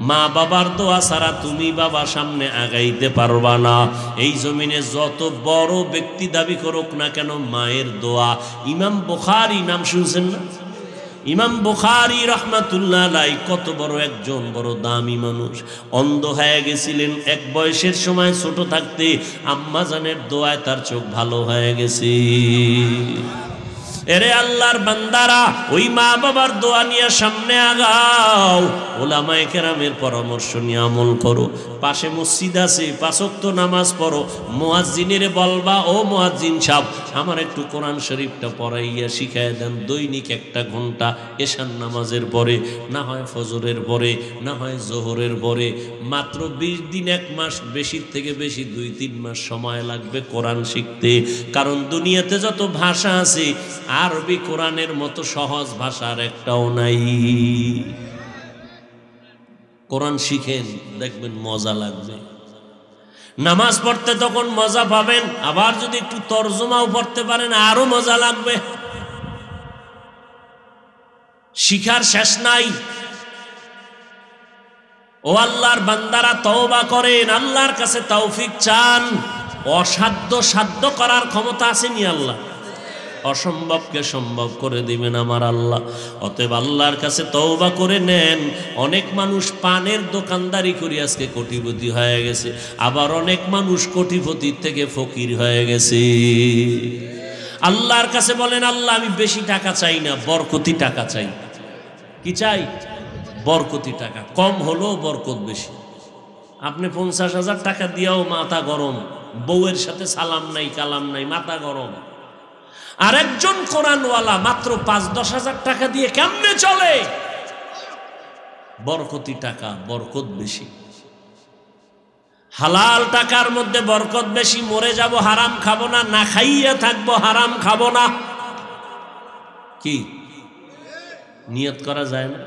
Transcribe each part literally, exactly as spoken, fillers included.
মা বাবার দোয়া ছাড়া তুমি বাবা সামনে আগাইতে পারবা না। এই জমিনে যত বড় ব্যক্তি দাবি করুক না কেন, মায়ের দোয়া। ইমাম বুখারী নাম শুনছেন না? ইমাম বুখারী রাহমাতুল্লাহ আলাইহি কত বড় একজন বড় দামি মানুষ। অন্ধ হয়ে গেছিলেন এক বয়সের সময়, ছোট থাকতে আম্মা জানের দোয়ায় তার চোখ ভালো হয়ে গেছে। এরে আল্লাহর বান্দারা, ওই মা বাবার দোয়া নিয়ে সামনে আগাও, ওলামায়ে কেরামের পরামর্শ নিয়ে আমল করো। পাশে মসজিদ আছে, পাঁচ ওয়াক্ত নামাজ পড়ো। মুয়াজ্জিনের বলবা, ও মুয়াজ্জিন সাহেব, আমার একটু কোরআন শরীফটা পড়াইয়া শিখাইয়া দেন, দৈনিক একটা ঘন্টা, এশার নামাজের পরে, না হয় ফজরের পরে, না হয় জোহরের পরে। মাত্র বিশ দিন, এক মাস, বেশির থেকে বেশি দুই তিন মাস সময় লাগবে কোরআন শিখতে। কারণ দুনিয়াতে যত ভাষা আছে, আরবি কোরআনের মতো সহজ ভাষার একটাও নাই। কোরআন শিখেন, দেখবেন মজা লাগবে। নামাজ পড়তে তখন মজা পাবেন, আবার যদি একটু তরজমাও পড়তে পারেন আরো মজা লাগবে। শিখার শেষ নাই। ও আল্লাহর বান্দারা, তওবা করেন, আল্লাহর কাছে তৌফিক চান। অসাধ্য সাধ্য করার ক্ষমতা আসেনি আল্লাহ, অসম্ভবকে সম্ভব করে দিবেন আমার আল্লাহ। অতএব আল্লাহর কাছে তওবা করে নেন। অনেক মানুষ পানের দোকানদারি করে আজকে কোটিপতি হয়ে গেছে, আবার অনেক মানুষ কোটিপতির থেকে ফকির হয়ে গেছে। আল্লাহর কাছে বলেন, আল্লাহ আমি বেশি টাকা চাই না, বরকতি টাকা চাই। কি চাই? বরকতি টাকা। কম হলেও বরকত বেশি। আপনি পঞ্চাশ হাজার টাকা দিয়েও মাথা গরম, বউয়ের সাথে সালাম নাই কালাম নাই, মাথা গরম। আরেকজন কোরআনওয়ালা মাত্র পাঁচ দশ হাজার টাকা দিয়ে কেমনে চলে? বরকতি টাকা, বরকত বেশি। হালাল টাকার মধ্যে বরকত বেশি। মরে যাব হারাম খাবো না, না খাইয়া থাকবো হারাম খাবো না। কি নিয়ত করা যায় না?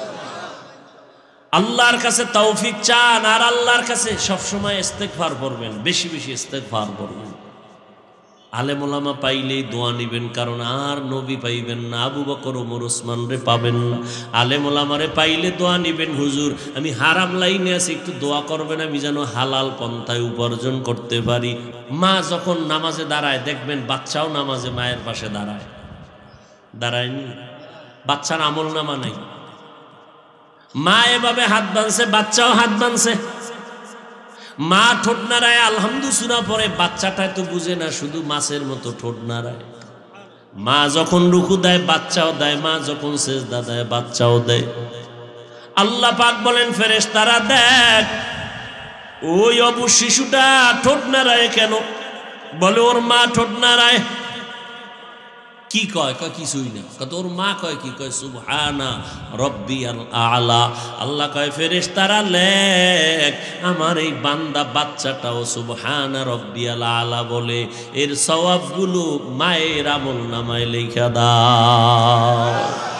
আল্লাহর কাছে তৌফিক চান, আর আল্লাহর কাছে সবসময় ইস্তেগফার করবেন, বেশি বেশি ইস্তেগফার করবেন। আলেম ওলামা পাইলেই দোয়া নিবেন, কারণ আর নবী পাইবেন না, আবু বকর ওমর ওসমান রে পাবেন না। আলেম ওলামারে পাইলে দোয়া নিবেন, হুজুর আমি হারাম লাইনে আছি, একটু দোয়া করবেন আমি যেন হালাল পন্থায় উপার্জন করতে পারি। মা যখন নামাজে দাঁড়ায়, দেখবেন বাচ্চাও নামাজে মায়ের পাশে দাঁড়ায়। দাঁড়ায়নি? বাচ্চার আমল নামা নাই। মা এভাবে হাত বাঁধছে, বাচ্চাও হাত বাঁধছে। মা ঠোঁট নাড়ায় আলহামদু সূরা পড়ে, বাচ্চাটাই তো বুঝে না, শুধু মাছের মতো ঠোঁট নাড়ায়। মা যখন রুকু দেয় বাচ্চাও দেয়, মা যখন সেজদা দেয় বাচ্চাও দেয়। আল্লাহ পাক বলেন, ফেরেশতারা দেখ ওই অবু শিশুটা ঠোঁট নাড়ায় কেন? বলে ওর মা ঠোঁট নাড়ায়। কি কয়? কয় কিছুই না। কত ওর মা কয় কি? কয় সুবহানা রব্বিয়াল আলা। আল্লাহ কয় ফেরেশতারা লেখ, আমার এই বান্দা বাচ্চাটাও সুবহানা রব্বিয়াল আলা বলে, এর সওয়াবগুলো মায়ের আমল নামায় লেখা দাও।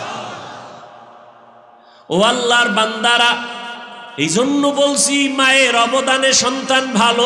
ও আল্লাহর বান্দারা, এই জন্য বলছি মায়ের অবদানে সন্তান ভালো।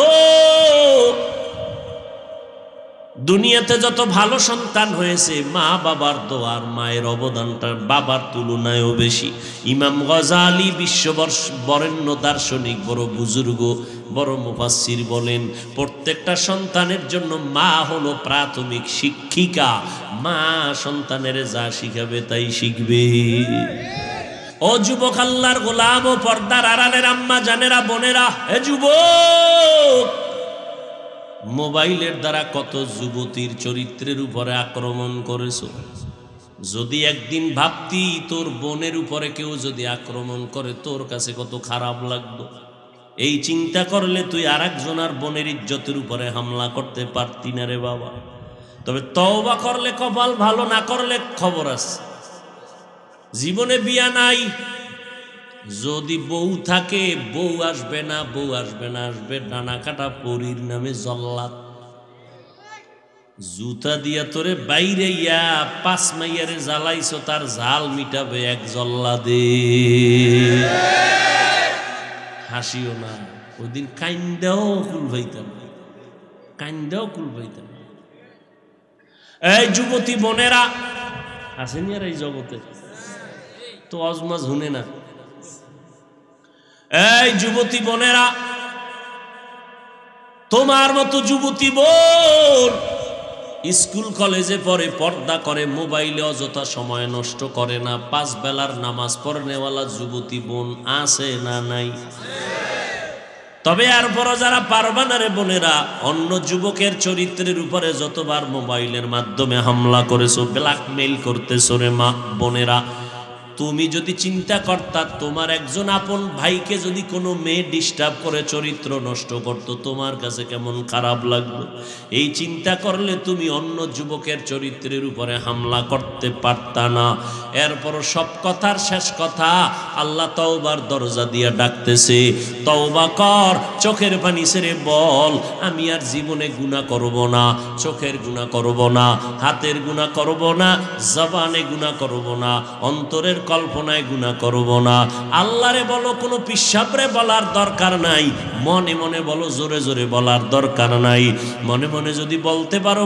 দুনিয়াতে যত ভালো সন্তান হয়েছে, মা বাবার দোয়ার মায়ের অবদানটা বাবার তুলনায়ও বেশি। ইমাম গজালি বিশ্ববর্ষ বরেণ্য দার্শনিক, বড় বুজুর্গ, বড় মুফাসসির বলেন, প্রত্যেকটা সন্তানের জন্য মা হলো প্রাথমিক শিক্ষিকা। মা সন্তানের যা শিখাবে তাই শিখবে। ও যুবক, আল্লাহর গোলাম ও পর্দার আড়ালের আম্মা জানেরা, বোনেরা, এ যুবক, মোবাইলের দ্বারা কত যুবতীর চরিত্রের উপরে আক্রমণ করেছো। যদি একদিন ভাবতি তোর বোনের উপরে কেউ যদি আক্রমণ করে, তোর কাছে কত খারাপ লাগতো। এই চিন্তা করলে তুই আর একজনের বোনের ইজ্জতের উপরে হামলা করতে পারতি না রে বাবা। তবে তওবা করলে কপাল ভালো, না করলে খবর আছে। জীবনে বিয়া নাই, যদি বউ থাকে বউ আসবে না, বউ আসবে না, আসবে ডানা কাটা পরীর নামে জল্লাদ। জুতা দিয়া তোরে বাইরে ইয়া পাঁচ মাইয়ারে জ্বালাইছো, তার জাল মিটাবে এক জল্লাদে। হাসিও না, ওই দিন কাইন্দাও কুল ভাইতাম, কাইন্দাও কুল ভাইতাম। এই যুবতী বোনেরা, আসেনি আর এই জগতে তো অজমাজ হুনে না। এই যুবতী বোনেরা, তোমার মতো যুবতী বোন স্কুল কলেজে পড়ে, পর্দা করে, মোবাইলে অযথা সময় নষ্ট করে না, পাঁচ বেলার নামাজ পড়নেওয়ালা যুবতী বোন আছে না নাই? তবে এরপরও যারা পারবা না রে বোনেরা, অন্য যুবকের চরিত্রের উপরে যতবার মোবাইলের মাধ্যমে হামলা করেছো, ব্ল্যাকমেইল করতেছো রে মা বোনেরা, তুমি যদি চিন্তা করতা তোমার একজন আপন ভাইকে যদি কোনো মেয়ে ডিস্টার্ব করে চরিত্র নষ্ট করতো, তোমার কাছে কেমন খারাপ লাগলো? এই চিন্তা করলে তুমি অন্য যুবকের চরিত্রের উপরে হামলা করতে পারতা না। এরপরও সব কথার শেষ কথা, আল্লাহ তওবার দরজা দিয়া ডাকতেছে, তওবা কর, চোখের পানি ছেড়ে বল আমি আর জীবনে গুনাহ করব না, চোখের গুনাহ করব না, হাতের গুনাহ করব না, জবানে গুনাহ করব না, অন্তরের কল্পনায় গুনাহ করব না। আল্লাহরে বলো, কোনো পিশাবরে বলার দরকার নাই, মনে মনে বলো, জোরে জোরে বলার দরকার নাই। মনে মনে যদি বলতে পারো,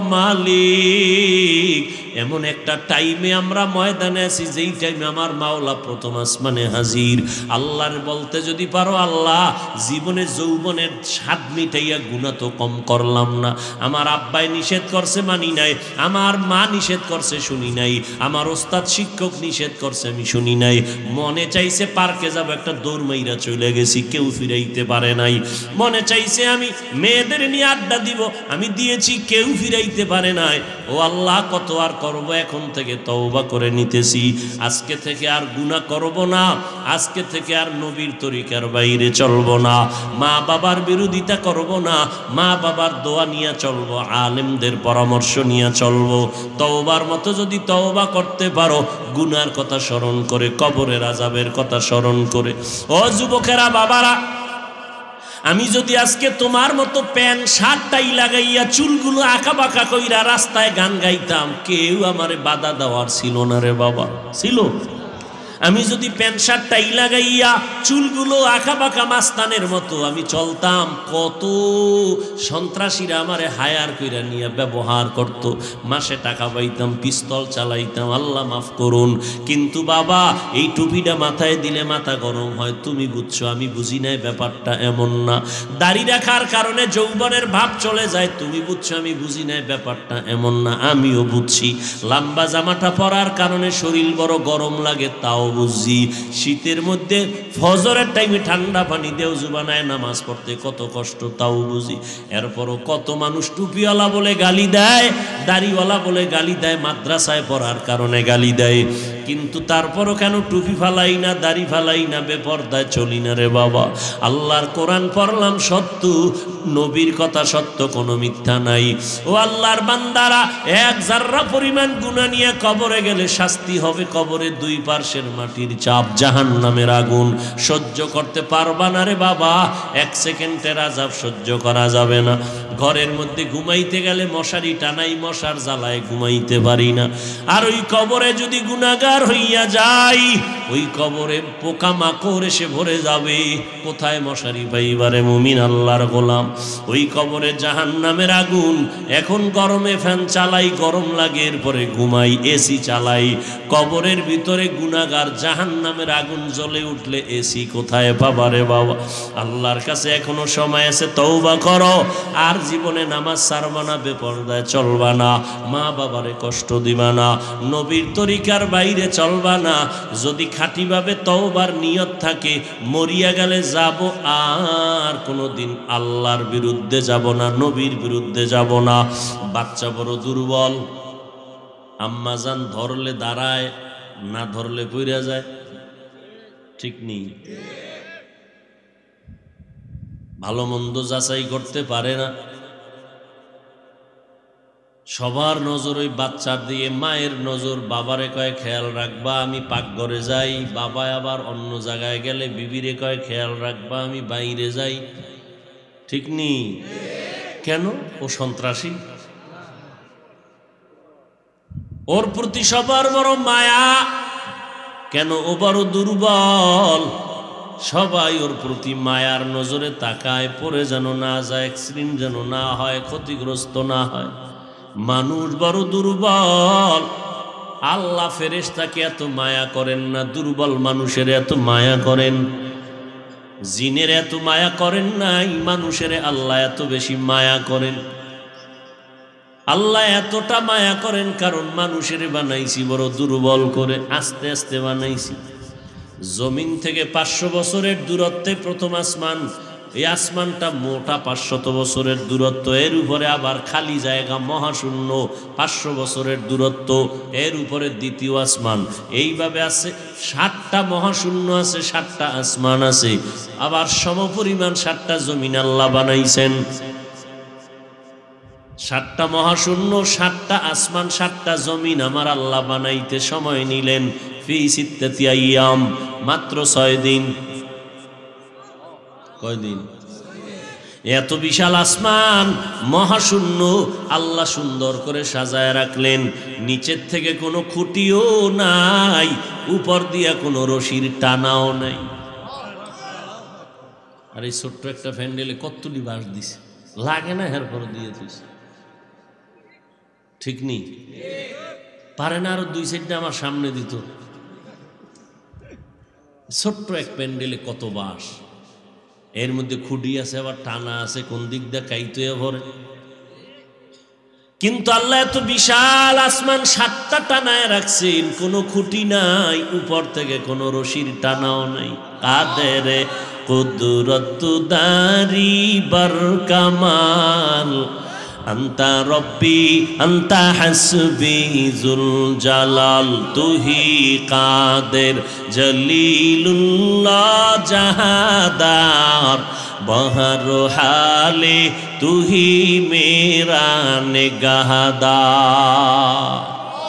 মালিক এমন একটা টাইমে আমরা ময়দানে আছি যেই টাইমে আমার মাওলা প্রথম আসমানে হাজির, আল্লাহরে বলতে যদি পারো, আল্লাহ জীবনে যৌবনের স্বাদ মিটাইয়া গুনাহ তো কম করলাম না, আমার আব্বাই নিষেধ করছে মানি নাই, আমার মা নিষেধ করছে শুনি নাই, আমার ওস্তাদ শিক্ষক নিষেধ করছে আমি শুনি নাই, মনে চাইছে পার্কে যাব, একটা দৌড় মাইরা চলে গেছি, কেউ ফিরাইতে পারে নাই, মনে চাইছে আমি মেয়েদের নিয়ে আড্ডা দিব, আমি দিয়েছি, কেউ ফিরাইতে পারে নাই। ও আল্লাহ, কত আর করব, এখন থেকে তওবা করে নিতেছি, আজকে থেকে আর গুনাহ করব না, আজকে থেকে আর নবীর তরিকার বাইরে চলব না, মা বাবার বিরোধিতা করব না, মা বাবার দোয়া নিয়ে চলবো, আলেমদের পরামর্শ নিয়ে চলবো। তওবার মতো যদি তওবা করতে পারো, গুনার কথা স্মরণ করে, কবরের আযাবের কথা স্মরণ করে। ও যুবকেরা, বাবারা, আমি যদি আজকে তোমার মতো প্যান্ট শার্ট টাই লাগাইয়া চুলগুলো আঁকা বাঁকা কইরা রাস্তায় গান গাইতাম, কেউ আমারে বাধা দেওয়ার ছিল না রে বাবা, ছিল? আমি যদি প্যান্ট শার্ট টাই লাগাইয়া চুলগুলো আঁকা বাঁকা মাস্তানের মতো আমি চলতাম, কত সন্ত্রাসীরা আমারে হায়ার কইরা নিয়ে ব্যবহার করত, মাসে টাকা পাইতাম, পিস্তল চালাইতাম, আল্লাহ মাফ করুন। কিন্তু বাবা, এই টুপিটা মাথায় দিলে মাথা গরম হয়, তুমি বুঝছো, আমি বুঝি নাই ব্যাপারটা এমন না। দাড়ি রাখার কারণে যৌবনের ভাব চলে যায়, তুমি বুঝছো, আমি বুঝি নাই ব্যাপারটা এমন না, আমিও বুঝছি। লম্বা জামাটা পরার কারণে শরীর বড় গরম লাগে, তাও বুঝি। শীতের মধ্যে ফজরের টাইমে ঠান্ডা পানি দিয়ে ওযু বানায় নামাজ পড়তে কত কষ্ট, তাও বুঝি। এরপরও কত মানুষ টুপিওয়ালা বলে গালি দেয়, দাড়িওয়ালা বলে গালি দেয়, মাদ্রাসায় পড়ার কারণে গালি দেয়, কিন্তু তারপরও কেন টুপি ফালাই না, দাড়ি ফালাই না, বেপরদায় চলি না রে বাবা? আল্লাহর কোরআন পড়লাম সত্য, নবীর কথা সত্য, কোনো মিথ্যা নাই। ও আল্লাহর বান্দারা, এক জাররা পরিমাণ গুনাহ নিয়ে কবরে গেলে শাস্তি হবে, কবরে দুই পার্শ্বের মাটির চাপ, জাহান্নামের আগুন সহ্য করতে পারবা না রে বাবা, এক সেকেন্ডের আযাব সহ্য করা যাবে না। ঘরের মধ্যে ঘুমাইতে গেলে মশারি টানাই, মশার জ্বালায় ঘুমাইতে পারি না। আর ওই কবরে যদি গুনাহগার হইয়া যাই, ওই কবরে পোকা মাকড় এসে ভরে যাবে, কোথায় মশারি পাইবারে মুমিন আল্লাহর গোলাম? ওই কবরে জাহান্নামের আগুন। এখন গরমে ফ্যান চালাই, গরম লাগে, এরপরে ঘুমাই, এসি চালাই, কবরের ভিতরে গুনাহগার, জাহান্নামের আগুন জ্বলে উঠলে এসি কোথায় পাবারে বাবা? আল্লাহর কাছে এখনো সময় আছে, তওবা করো, আর জীবনে নামাজ ছাড়বা না, বেপরদায় চলবা না, মা বাবারে কষ্ট দিবা না, নবীর তরিকার বাইরে চলবা না। যদি খাঁটিভাবে তওবার নিয়ত থাকে, মরিয়া গেলে যাব, আর কোনোদিন আল্লাহর বিরুদ্ধে যাব না, নবীর বিরুদ্ধে যাব না। বাচ্চা বড় দুর্বল, আম্মাজান ধরলে দাঁড়ায়, না ধরলে পইরা যায়, ঠিক নেই? ভালো মন্দ যাচাই করতে পারে না, সবার নজর ওই বাচ্চার দিয়ে, মায়ের নজর, বাবারে কয় খেয়াল রাখবা, আমি পাকঘরে যাই, বাবা আবার অন্য জায়গায় গেলে বিবিরে কয় খেয়াল রাখবা, আমি বাইরে যাই, ঠিক নেই? কেন? ও সন্ত্রাসী, ওর প্রতি সবার বড় মায়া, কেন? ও বড় দুর্বল, সবাই ওর প্রতি মায়ার নজরে তাকায়, পড়ে যেন না যায়, অ্যাক্সিডেন্ট যেন না হয়, ক্ষতিগ্রস্ত না হয়। মানুষ বড় দুর্বল, আল্লাহ ফেরেশতাকে এত মায়া করেন না, দুর্বল মানুষের এত মায়া করেন। জিনের এত মায়া করেন নাই, মানুষের আল্লাহ এত বেশি মায়া করেন। আল্লাহ এতটা মায়া করেন কারণ মানুষের বানাইছি বড় দুর্বল করে, আস্তে আস্তে বানাইছি। জমিন থেকে পাঁচশো বছরের দূরত্বে প্রথম আসমান, এই আসমানটা মোটা পাঁচশত বছরের দূরত্ব, এর উপরে আবার খালি জায়গা মহাশূন্য পাঁচশো বছরের দূরত্ব, এর উপরে দ্বিতীয় আসমান। এইভাবে আছে ষাটটা মহাশূন্য আছে, ষাটটা আসমান আছে, আবার সমপরিমাণ ষাটটা জমিন আল্লাহ বানাইছেন। ষাটটা মহাশূন্য, ষাটটা আসমান, ষাটটা জমিন আমার আল্লাহ বানাইতে সময় নিলেন ফি সিত্তাতি আইয়াম, মাত্র ছয় দিন। কয়দিন? এত বিশাল আসমান মহাশূন্য আল্লাহ সুন্দর করে সাজায় রাখলেন। নিচের থেকে কোনো খুঁটিও নাই, উপর দিয়া কোনো রশির টানাও নাই। আর এই ছোট্ট একটা ফ্যান্ডেলে কতটি বাঁশ দিছে, লাগে না হের পর দিয়ে দিছে, ঠিক নেই? পারে না আরো দুই সাইডটা আমার সামনে দিত। ছোট্ট এক প্যান্ডেলে কত বাঁশ, এর মধ্যে খুঁটি আছে, আবার টানা আছে, কোন দিক দিয়ে কাইতে ভরে। কিন্তু আল্লাহ এত বিশাল আসমান সাতটা টানায় রাখছেন, কোনো খুঁটি নাই, উপর থেকে কোনো রশির টানাও নাই। কাদের কুদরত দারি বার কামাল, আন্তা রব্বি আন্তা হাসবি জুল জালাল, তুহি কাদের জলিলুল্লাহ জাহাদার, বহর হালে তুহি মেরা নিগাহদার।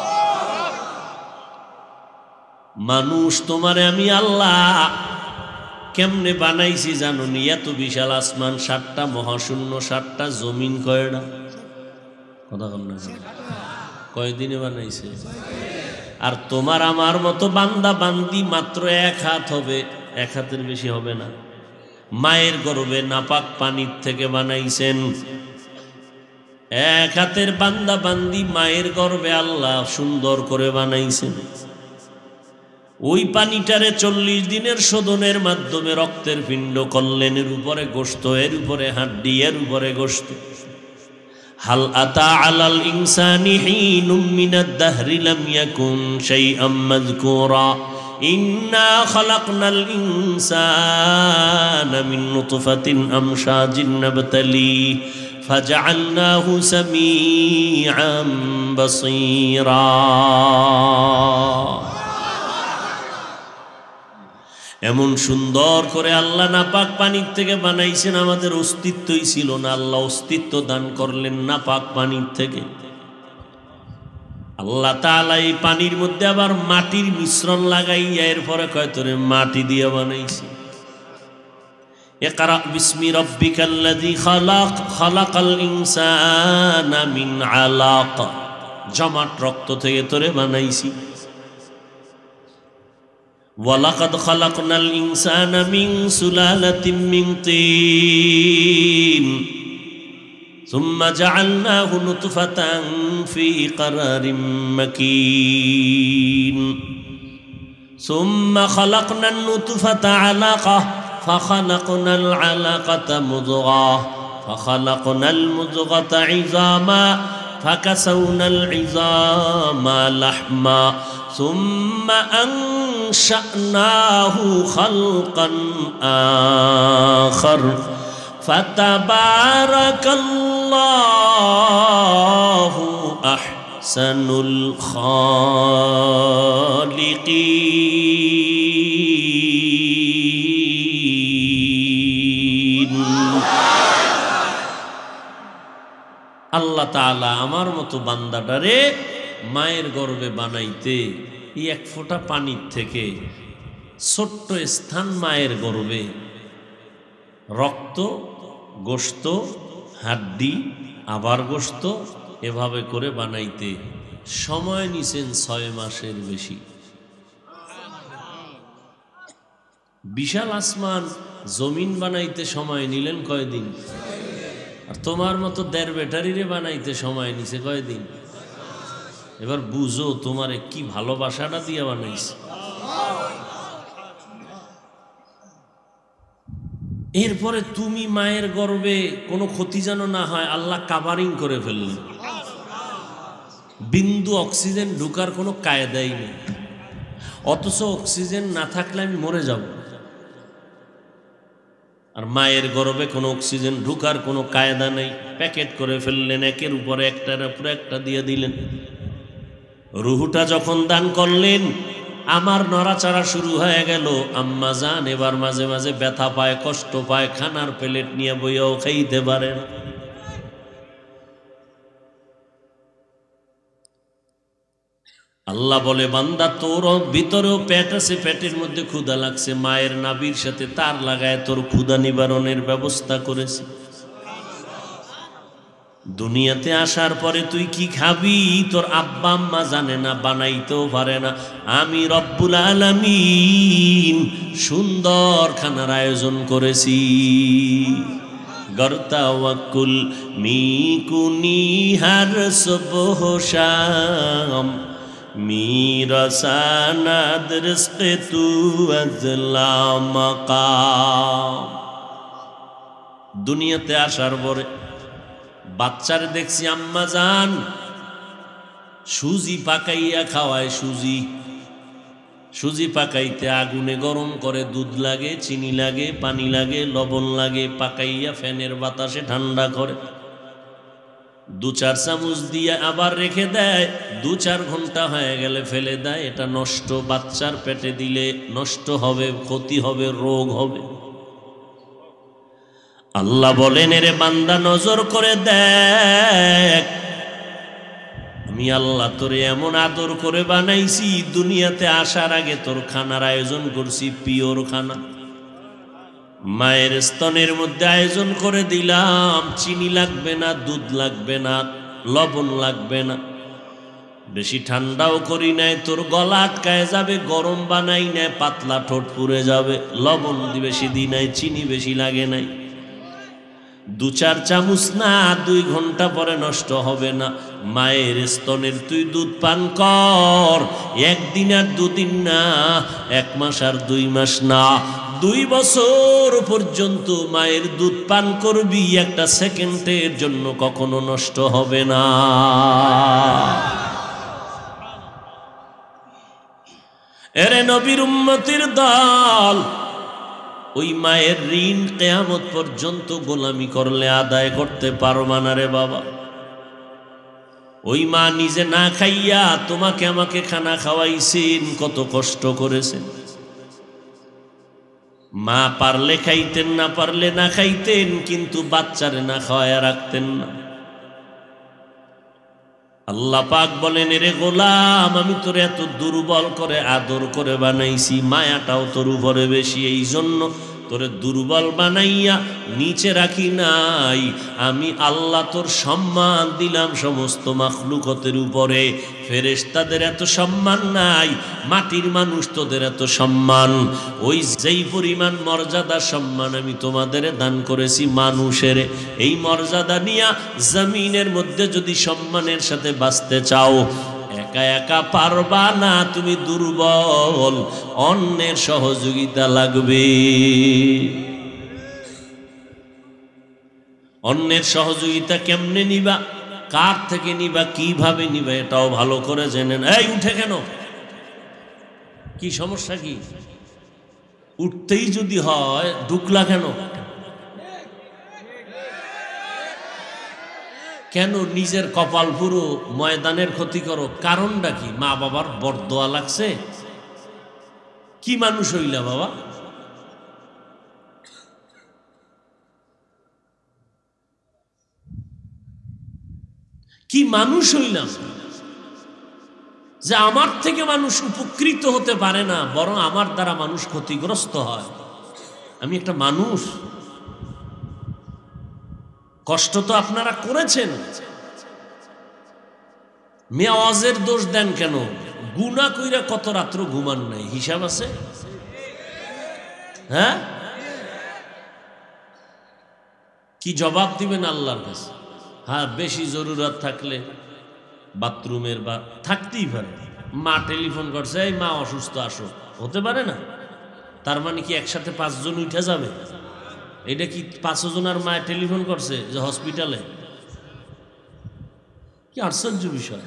মানুষ তোমারে আমি আল্লাহ কেমনে বানাইছি জানো নি? এত বিশাল আসমান সাতটা, মহাশূন্য সাতটা, জমিন কয়টা? কথা বল না, কয়দিনে বানাইছে? আর তোমার আমার মতো বান্দা বান্দি মাত্র এক হাত হবে, এক হাতের বেশি হবে না। মায়ের গর্ভে নাপাক পানির থেকে বানাইছেন। এক হাতের বান্দা বান্দি মায়ের গর্ভে আল্লাহ সুন্দর করে বানাইছেন। ওই পানিটারে চল্লিশ দিনের শোধনের মাধ্যমে রক্তের পিণ্ড করলেন, এর উপরে গোশত, এর উপরে হাড্ডি, এর উপরে গোশত। হাল আতা আলাল ইনসানি হিনুম মিনাদ দাহরি লাম ইয়াকুন শাইআম মাযকুরা, ইন্না খালাকনাল ইনসানা মিন নুতফাতিন আমশাজিন নাবতালি ফাজআলনাহু সামিআম বাসীরা। এমন সুন্দর করে আল্লাহ নাপাক পানির থেকে বানাইছেন, আমাদের অস্তিত্বই ছিল না, আল্লাহ অস্তিত্ব দান করলেন নাপাক পানির থেকে। আল্লাহ তাআলা এই পানির মধ্যে আবার মাটির মিশ্রণ লাগাইয়া এরপরে কয় তোরে মাটি দিয়ে বানাইছে। ইকরা বিসমি রাব্বিকাল্লাযী খালাক, খালাকাল ইনসানা মিন আলাক, জমাট রক্ত থেকে তোরে বানাইছি। ওয়ালাকাদ খালাকনাল ইনসানা মিন সুলালাতিন মিন তিন, সুম্মা জাআলনাহু নুতফাতান ফি ক্বারারিম মাকিন, সুম্মা খালাকনান নুতফাতা আলাকাহ, ফাখালাকনাল আলাকাতা মুযগাহ, ফাখালাকনাল মুযগাতা ইযামা, ফাকাসাউনাল ইযামা লাহমা, সুম্মা আনশা'নাহু খালকান আখার, ফাতাবারাকাল্লাহু আহসানুল খালিকিন। আল্লাহ তাআলা আমার মতো বান্দাটারে মায়ের গর্ভে বানাইতে এই এক ফোঁটা পানির থেকে ছোট্ট স্থান মায়ের গর্ভে রক্ত, গোশত, হাড্ডি, আবার গোশত, এভাবে করে বানাইতে সময় নিছেন ছয় মাসের বেশি। বিশাল আসমান জমিন বানাইতে সময় নিলেন কয়দিন? আর তোমার মতো দেড় ব্যাটারিরে বানাইতে সময় নিছে কয়দিন? এবার বুঝো তোমারে কি ভালোবাসাটা দিয়ে বানাইছে। এরপরে তুমি মায়ের গর্ভে কোনো ক্ষতি যেন না হয় আল্লাহ কাভারিং করে ফেললেন, বিন্দু অক্সিজেন ঢুকার কোনো কায়দাই নেই, অথচ অক্সিজেন না থাকলে আমি মরে যাব। আর মায়ের গর্ভে কোনো অক্সিজেন ঢুকার কোনো কায়দা নেই, প্যাকেট করে ফেললেন, একের উপরে একটার উপরে একটা দিয়ে দিলেন। রুহুটা যখন দান করলেন আমার নড়াচড়া শুরু হয়ে গেল। আম্মা জান এবার মাঝে মাঝে ব্যথা পায়, কষ্ট পায়, খানার প্লেট নিয়ে বইয়াও খাইতে পারেন। আল্লাহ বলে বান্দা তোর ভিতরেও পেট আছে, পেটের মধ্যে ক্ষুধা লাগছে, মায়ের নাভির সাথে তার লাগায় তোর ক্ষুধা নিবারণের ব্যবস্থা করেছে। দুনিয়াতে আসার পরে তুই কি খাবি তোর আব্বা আম্মা জানে না, বানাইতেও পারে না। আমি রব্বুল আলামিন সুন্দর খানার আয়োজন করেছি। গর্তা ওয়াকুল মিকুনি হার সুবহ শাম মিরাসানাদ রিজকে তু আজলা মাকাম। দুনিয়াতে আসার পরে বাচ্চারে দেখছি আম্মা জান সুজি পাকাইয়া খাওয়ায়। সুজি সুজি পাকাইতে আগুনে গরম করে দুধ লাগে, চিনি লাগে, পানি লাগে, লবণ লাগে, পাকাইয়া ফ্যানের বাতাসে ঠান্ডা করে দু চার চামচ দিয়ে আবার রেখে দেয়। দু চার ঘন্টা হয়ে গেলে ফেলে দেয়। এটা নষ্ট, বাচ্চার পেটে দিলে নষ্ট হবে, ক্ষতি হবে, রোগ হবে। আল্লাহ বলেন এরে বান্দা নজর করে দেখ, আমি আল্লাহ তোরে এমন আদর করে বানাইছি, দুনিয়াতে আসার আগে তোর খানার আয়োজন করছি পিওর খানা। মায়ের স্তনের মধ্যে আয়োজন করে দিলাম, চিনি লাগবে না, দুধ লাগবে না, লবণ লাগবে না, বেশি ঠান্ডাও করি নাই তোর গলা আটকায় যাবে, গরম বানাই নাই পাতলা ঠোঁট পুড়ে যাবে, লবণ বেশি দিই নাই, চিনি বেশি লাগে নাই। দু চার চামচ না, দুই ঘন্টা পরে নষ্ট হবে না। মায়ের স্তনের তুই দুধ পান কর, একদিন আর দুদিন না, এক মাস আর দুই মাস না, দুই বছর পর্যন্ত মায়ের দুধ পান করবি, একটা সেকেন্ডের জন্য কখনো নষ্ট হবে না। এরে নবীর উম্মতির দল, ওই মায়ের ঋণ কিয়ামত পর্যন্ত গোলামি করলে আদায় করতে পারবা না রে বাবা। ওই মা নিজে না খাইয়া তোমাকে আমাকে খানা খাওয়াইছেন, কত কষ্ট করেছেন। মা পারলে খাইতেন, না পারলে না খাইতেন, কিন্তু বাচ্চারে না খাওয়ায়া রাখতেন না। আল্লাহ পাক বলেন এরে গোলাম, আমি তোর এত দুর্বল করে আদর করে বানাইছি, মায়াটাও তোর উপরে বেশি, এই জন্য তোরে দুর্বল বানাইয়া নিচে রাখি নাই। আমি আল্লাহ তোর সম্মান দিলাম সমস্ত মাখলুকতের উপরে। ফেরেশতাদের এত সম্মান নাই, মাটির মানুষ তোদের এত সম্মান। ওই যেই পরিমাণ মর্যাদা সম্মান আমি তোমাদের দান করেছি মানুষের, এই মর্যাদা নিয়া জমিনের মধ্যে যদি সম্মানের সাথে বাঁচতে চাও, একা একা পারবা না, তুমি দুর্বল, অন্যের সহযোগিতা লাগবে। অন্যের সহযোগিতা কেমনে নিবা, কার থেকে নিবা, কিভাবে নিবা, এটাও ভালো করে জেনে না। এই উঠে কেন, কি সমস্যা, কি উঠতেই যদি হয় ঢুকলা কেন? কেন নিজের কপাল পুরো ময়দানের ক্ষতি করো? কারণটা কি? মা বাবার বরদোয়া লাগছে? কি মানুষ হইলা বাবা? কি মানুষ হইলাম যে আমার থেকে মানুষ উপকৃত হতে পারে না, বরং আমার দ্বারা মানুষ ক্ষতিগ্রস্ত হয়? আমি একটা মানুষ, কষ্ট তো আপনারা করেছেন। মেওয়াজের দোষ দেন কেন? গুনাহ কইরা কত রাত্র ঘুমান নাই, হিসাব আছে? হ্যাঁ, কি জবাব দিবেন আল্লাহর কাছে? হ্যাঁ, বেশি জরুরত থাকলে বাথরুমের বা থাকতেই পারে। মা টেলিফোন করছে, এই মা অসুস্থ, আসো, হতে পারে না? তার মানে কি একসাথে পাঁচজন উঠে যাবে? এটা কি পাঁচশো জনের মায়ের টেলিফোন করছে যে হসপিটালে? কি আশ্চর্য বিষয়।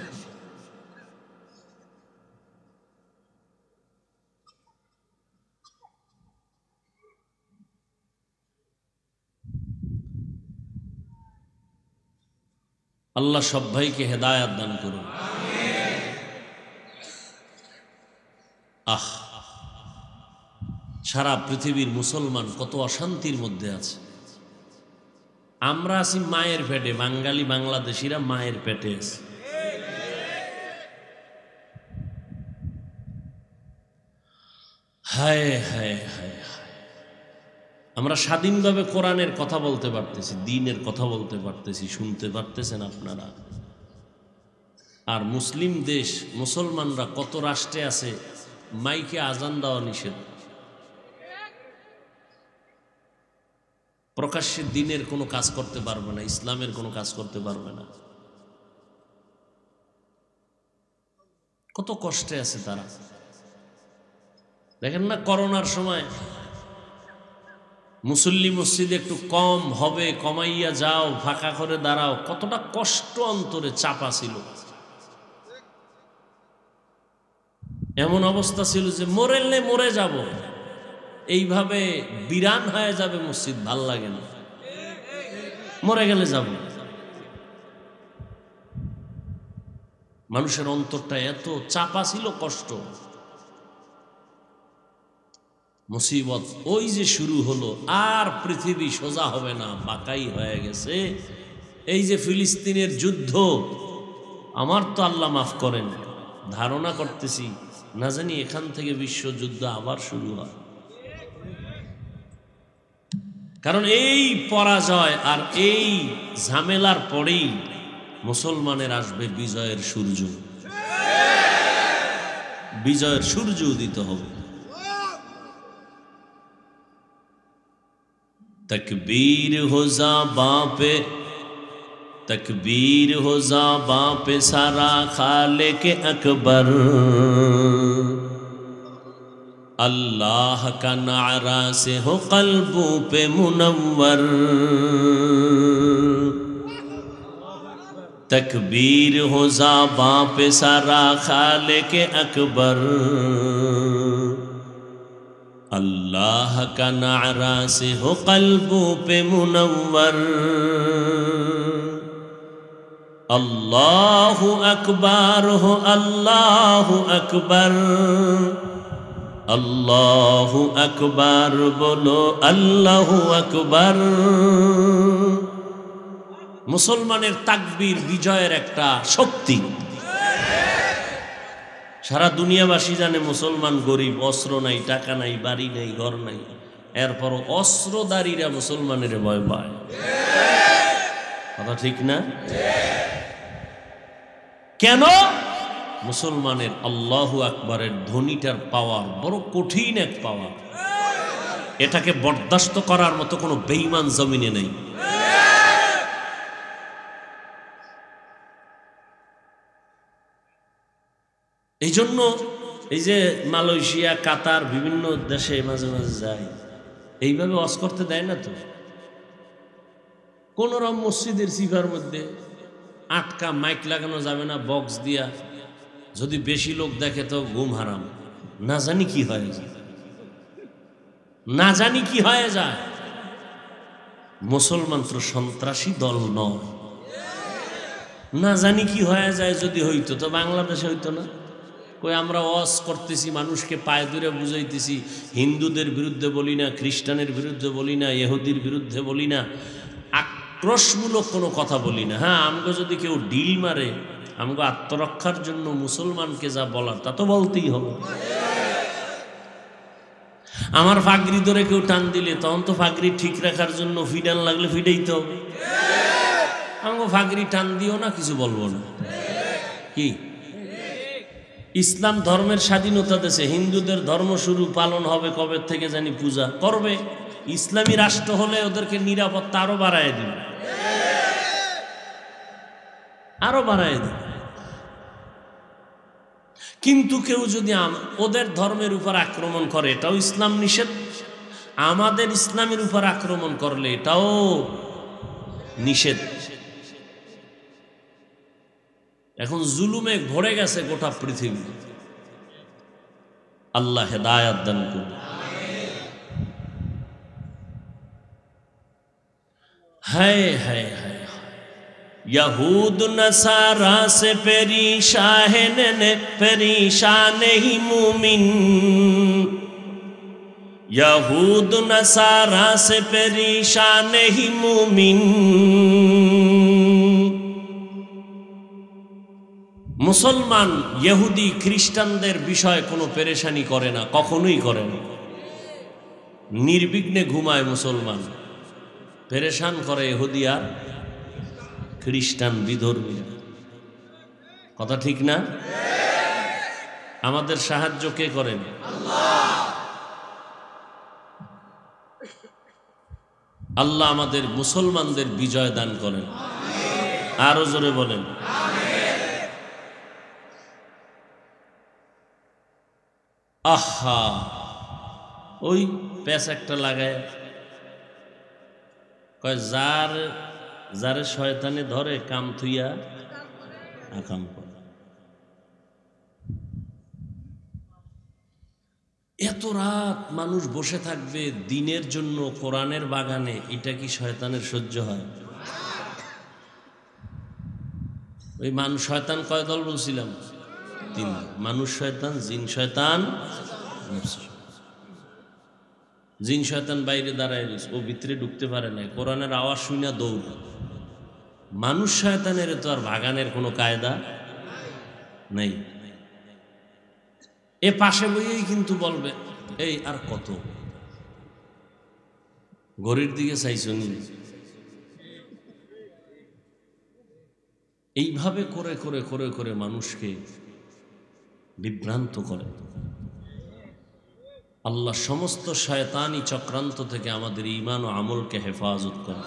আল্লাহ সব ভাইকে হেদায়াত দান করুন। আহ, সারা পৃথিবীর মুসলমান কত অশান্তির মধ্যে আছে। আমরা আছি মায়ের পেটে, বাঙালি বাংলাদেশিরা মায়ের পেটে আছে। হায় হায় হায় হায়, আমরা স্বাধীনভাবে কোরআনের কথা বলতে পারতেছি, দ্বীনের কথা বলতে পারতেছি, শুনতে পারতেছেন আপনারা। আর মুসলিম দেশ মুসলমানরা কত রাষ্ট্রে আছে মাইকে আজান দেওয়া নিষেধ, প্রকাশ্যে দ্বীনের কোনো কাজ করতে পারবে না, ইসলামের কোনো কাজ করতে পারবে না। কত কষ্টে আছে তারা। দেখেন না করোনার সময় মুসল্লি মসজিদে একটু কম হবে, কমাইয়া যাও, ফাঁকা করে দাঁড়াও, কতটা কষ্ট অন্তরে চাপা ছিল। এমন অবস্থা ছিল যে মরেলে মরে যাব, এইভাবে বিরান হয়ে যাবে মসজিদ, ভাল লাগে না, মরে গেলে যাব। মানুষের অন্তরটা এত চাপা ছিল, কষ্ট, মুসিবত। ওই যে শুরু হলো, আর পৃথিবী সোজা হবে না, বাঁকাই হয়ে গেছে। এই যে ফিলিস্তিনের যুদ্ধ, আমার তো আল্লাহ মাফ করেন, ধারণা করতেছি না জানি এখান থেকে বিশ্বযুদ্ধ আবার শুরু হয়। কারণ এই পরাজয় আর এই ঝামেলার পরেই মুসলমানের আসবে বিজয়ের সূর্য, বিজয়ের সূর্য উদিত হবে। तकबीर हो ज़बां पे, तकबीर हो ज़बां पे सारा खालिक अकबर, अल्लाह का नारा से हो क़ल्बों पे मुनव्वर। तकबीर हो ज़बां पे सारा खालिक अकबर, अल्लाह का नारा से हो क़ल्बों पे मुनव्वर। अल्लाहु अकबर हो, अल्लाहु अकबर, अल्लाहु अकबर बोलो, अल्लाहु अकबर। मुसलमानेर ताकबीर विजয়ের একটা শক্তি। সারা দুনিয়াবাসী জানে মুসলমান গরিব, অস্ত্র নাই, টাকা নাই, বাড়ি নাই, ঘর নাই, এরপর অস্ত্রধারীরা মুসলমানের ভয় পায়। কথা ঠিক না? কেন? মুসলমানের আল্লাহু আকবরের ধ্বনিটার পাওয়ার বড় কঠিন এক পাওয়ার, এটাকে বরদাস্ত করার মতো কোনো বেঈমান জমিনে নেই। এই জন্য এই যে মালয়েশিয়া, কাতার, বিভিন্ন দেশে মাঝে মাঝে যায়, এইভাবে ওয়াজ করতে দেয় না তো। কোন রকম মসজিদের সিফার মধ্যে আটকা, মাইক লাগানো যাবে না, বক্স দিয়া, যদি বেশি লোক দেখে তো ঘুম হারাম। না জানি কি হয়ে যায়, না জানি কি হয়ে যায়। মুসলমান তো সন্ত্রাসী দল নয়, না জানি কি হয়ে যায়। যদি হইতো তো বাংলাদেশে হইতো না। কই আমরা ওয়াজ করতেছি, মানুষকে পায়ে ধরে বুঝাইতেছি, হিন্দুদের বিরুদ্ধে বলি না, খ্রিস্টানের বিরুদ্ধে বলি না, ইহুদির বিরুদ্ধে বলি না, আক্রোশমূলক কোনো কথা বলি না। হ্যাঁ, আমগো যদি কেউ ডিল মারে, আমগো আত্মরক্ষার জন্য মুসলমানকে যা বলার তা তো বলতেই হবে। আমার ফাগরি ধরে কেউ টান দিলে তখন তো ফাগরি ঠিক রাখার জন্য ফিডান লাগলে ফিডাইতে হবে। আমগো ফাগরি টান দিও না, কিছু বলবো না। কি ইসলাম ধর্মের স্বাধীনতা দেশে, হিন্দুদের ধর্ম শুরু পালন হবে কবে থেকে জানি, পূজা করবে। ইসলামী রাষ্ট্র হলে ওদেরকে নিরাপত্তা আরো বাড়ায় দিবে, আরো বাড়ায় দিবে। কিন্তু কেউ যদি ওদের ধর্মের উপর আক্রমণ করে, এটাও ইসলাম নিষেধ। আমাদের ইসলামের উপর আক্রমণ করলে এটাও নিষেধ। এখন জুলুমে ভরে গেছে গোটা পৃথিবী। আল্লাহ হেদায়াত দান করুন। हाय हाय हाय यहूद नसारा से परेशान ने परेशान ही मुमिन यहूद नसारा से परेशान ही मुमिन মুসলমান ইহুদি খ্রিস্টানদের বিষয়ে কোনো পেরেশানি করে না, কখনোই করে না। নির্বিঘ্নে ঘুমায় মুসলমান, পেরেশান করে ইহুদি আর খ্রিস্টান বিধর্মী। কথা ঠিক না? আমাদের সাহায্য কে করেন? আল্লাহ আমাদের মুসলমানদের বিজয় দান করেন। আরো জোরে বলেন। আহা, ওই প্যাচ একটা লাগায় কয় যার যারে শয়তানে ধরে কাম থুইয়া আকাম করে। এত রাত মানুষ বসে থাকবে দিনের জন্য কোরআনের বাগানে, এটা কি শয়তানের সহ্য হয়? ওই মানুষ শয়তান কয় দল বলছিলাম? তিন। মানুষ শয়তান, জিন শয়তান, জিন শয়তান বাইরে দাঁড়ায় রয়েছে, ও ভিতরে ঢুকতে পারে না, কোরআনের আওয়াজ শুনে দৌড়। মানুষ শয়তানের তো আর ভাগানের কোনো কায়দা নেই। এ পাশে বইয়েই কিন্তু বলবে এই আর কত, ঘড়ির দিকে চাইছ নি। এইভাবে করে করে করে করে মানুষকে বিভ্রান্ত করে। আল্লাহ সমস্ত শয়তানি চক্রান্ত থেকে আমাদের ঈমান ও আমলকে হেফাজত করে।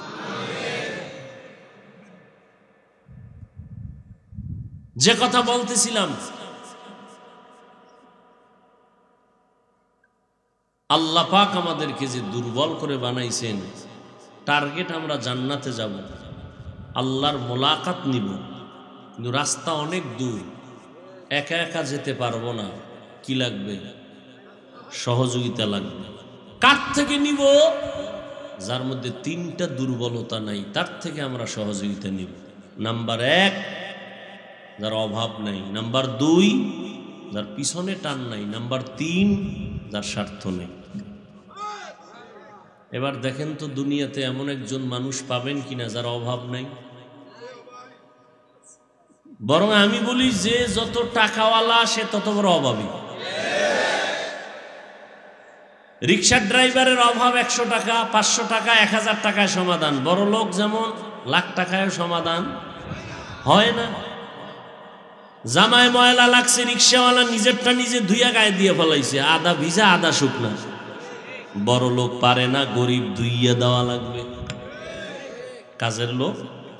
যে কথা বলতেছিলাম, আল্লাহ পাক আমাদেরকে যে দুর্বল করে বানাইছেন, টার্গেট আমরা জান্নাতে যাব, আল্লাহর মোলাকাত নিব, কিন্তু রাস্তা অনেক দূর, একা একা যেতে পারবো না। কি লাগবে? সহযোগিতা লাগবে। কার থেকে নিব? যার মধ্যে তিনটা দুর্বলতা নাই, তার থেকে আমরা সহযোগিতা নিব। নাম্বার এক, যার অভাব নাই। নাম্বার দুই, যার পিছনে টান নাই। নাম্বার তিন, যার স্বার্থ নেই। এবার দেখেন তো দুনিয়াতে এমন একজন মানুষ পাবেন কিনা যার অভাব নাই? বরং আমি বলি যে যত টাকাওয়ালা সে তত বড় অভাবী। রিক্সার ড্রাইভারের অভাব একশো টাকা, পাঁচশো টাকা, এক হাজার টাকায় সমাধান। বড় লোক যেমন লাখ টাকায় সমাধান হয় না। জামায় ময়লা লাগছে, রিক্সাওয়ালা নিজেরটা নিজে ধুইয়া গায়ে দিয়ে ফেলাইছে, আদা ভিজা আদা শুকনা। বড় লোক পারে না, গরিব ধুইয়া দেওয়া লাগবে। কাজের লোক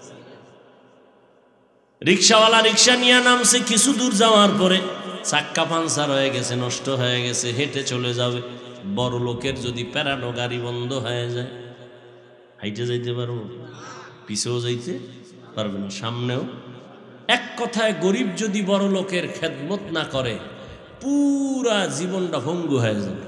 রিক্সাওয়ালা রিক্সা নিয়ে নামছে, কিছু দূর যাওয়ার পরে চাক্কা পাঞ্চার হয়ে গেছে, নষ্ট হয়ে গেছে, হেঁটে চলে যাবে। বড় লোকের যদি প্যারানো গাড়ি বন্ধ হয়ে যায়, হাইটে যাইতে পারবো? পিছেও যাইতে পারবে না, সামনেও। এক কথায় গরিব যদি বড় লোকের খেদমত না করে, পুরা জীবনটা ভঙ্গু হয়ে যাবে।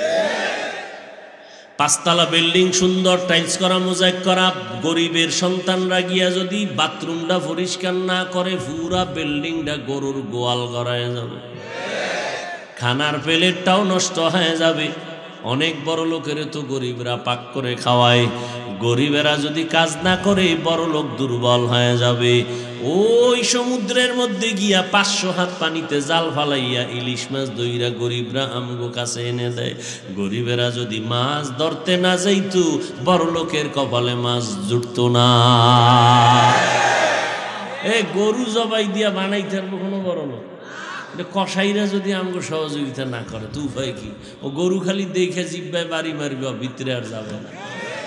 পাঁচতলা বিল্ডিং, সুন্দর টাইলস করা, মোজাইক করা, গরিবের সন্তানরা গিয়া যদি বাথরুমটা পরিষ্কার না করে, পুরা বিল্ডিংটা গরুর গোয়াল করায় যাবে। খানার প্লেটটাও নষ্ট হয়ে যাবে। অনেক বড় লোকের তো গরিবরা পাক করে খাওয়ায়, গরিবেরা যদি কাজ না করে বড় লোক দুর্বল হয়ে যাবে। ওই সমুদ্রের মধ্যে গিয়া পাঁচশো হাত পানিতে জাল ফালাইয়া ইলিশ মাছ দইরা গরিবরা আমগো কাছে এনে দেয়। গরিবেরা যদি মাছ ধরতে না যাইতো, বড় লোকের কপালে মাছ জুটতো না। এ গরু জবাই দিয়া বানাইতে পারবো কোনো বড় লোক? কসাইরা যদি আমগো সহযোগিতা না করে তো উপায় কি? ও গরু খালি দেখে জিব্বায় বাড়ি মারবে, ভিতরে আর যাবে না।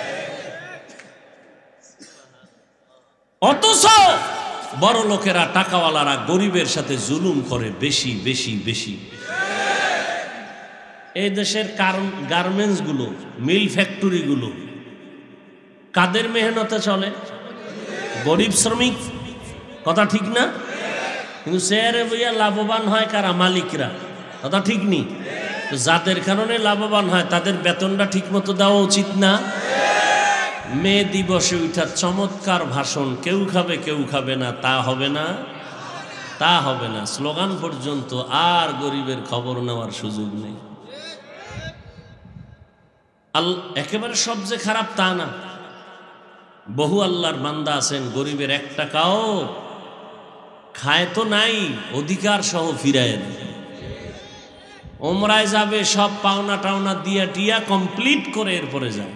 অথচ বড় লোকেরা, টাকাওয়ালারা গরিবের সাথে জুলুম করে বেশি বেশি বেশি। এই দেশের গার্মেন্টস গুলো, মিল ফ্যাক্টরি গুলো কাদের মেহনতে চলে? গরিব শ্রমিক। কথা ঠিক না? কিন্তু শেয়ারে বইয়া লাভবান হয় কারা? মালিকরা। কথা ঠিক নি? তো যাদের কারণে লাভবান হয় তাদের বেতনটা ঠিক মতো দেওয়া উচিত না? মে দিবসে উঠার চমৎকার ভাষণ, কেউ খাবে কেউ খাবে না, তা হবে না, তা হবে না। স্লোগান পর্যন্ত, আর গরিবের খবর নেওয়ার সুযোগ নেই। আল একেবারে সব যে খারাপ তা না। বহু আল্লাহর বান্দা আছেন গরিবের এক টাকাও খায় তো নাই, অধিকার সহ ফিরায় দেয়। ওমরায় যাবে, সব পাওনা টাওনা দিয়া টিয়া কমপ্লিট করে এরপরে যায়।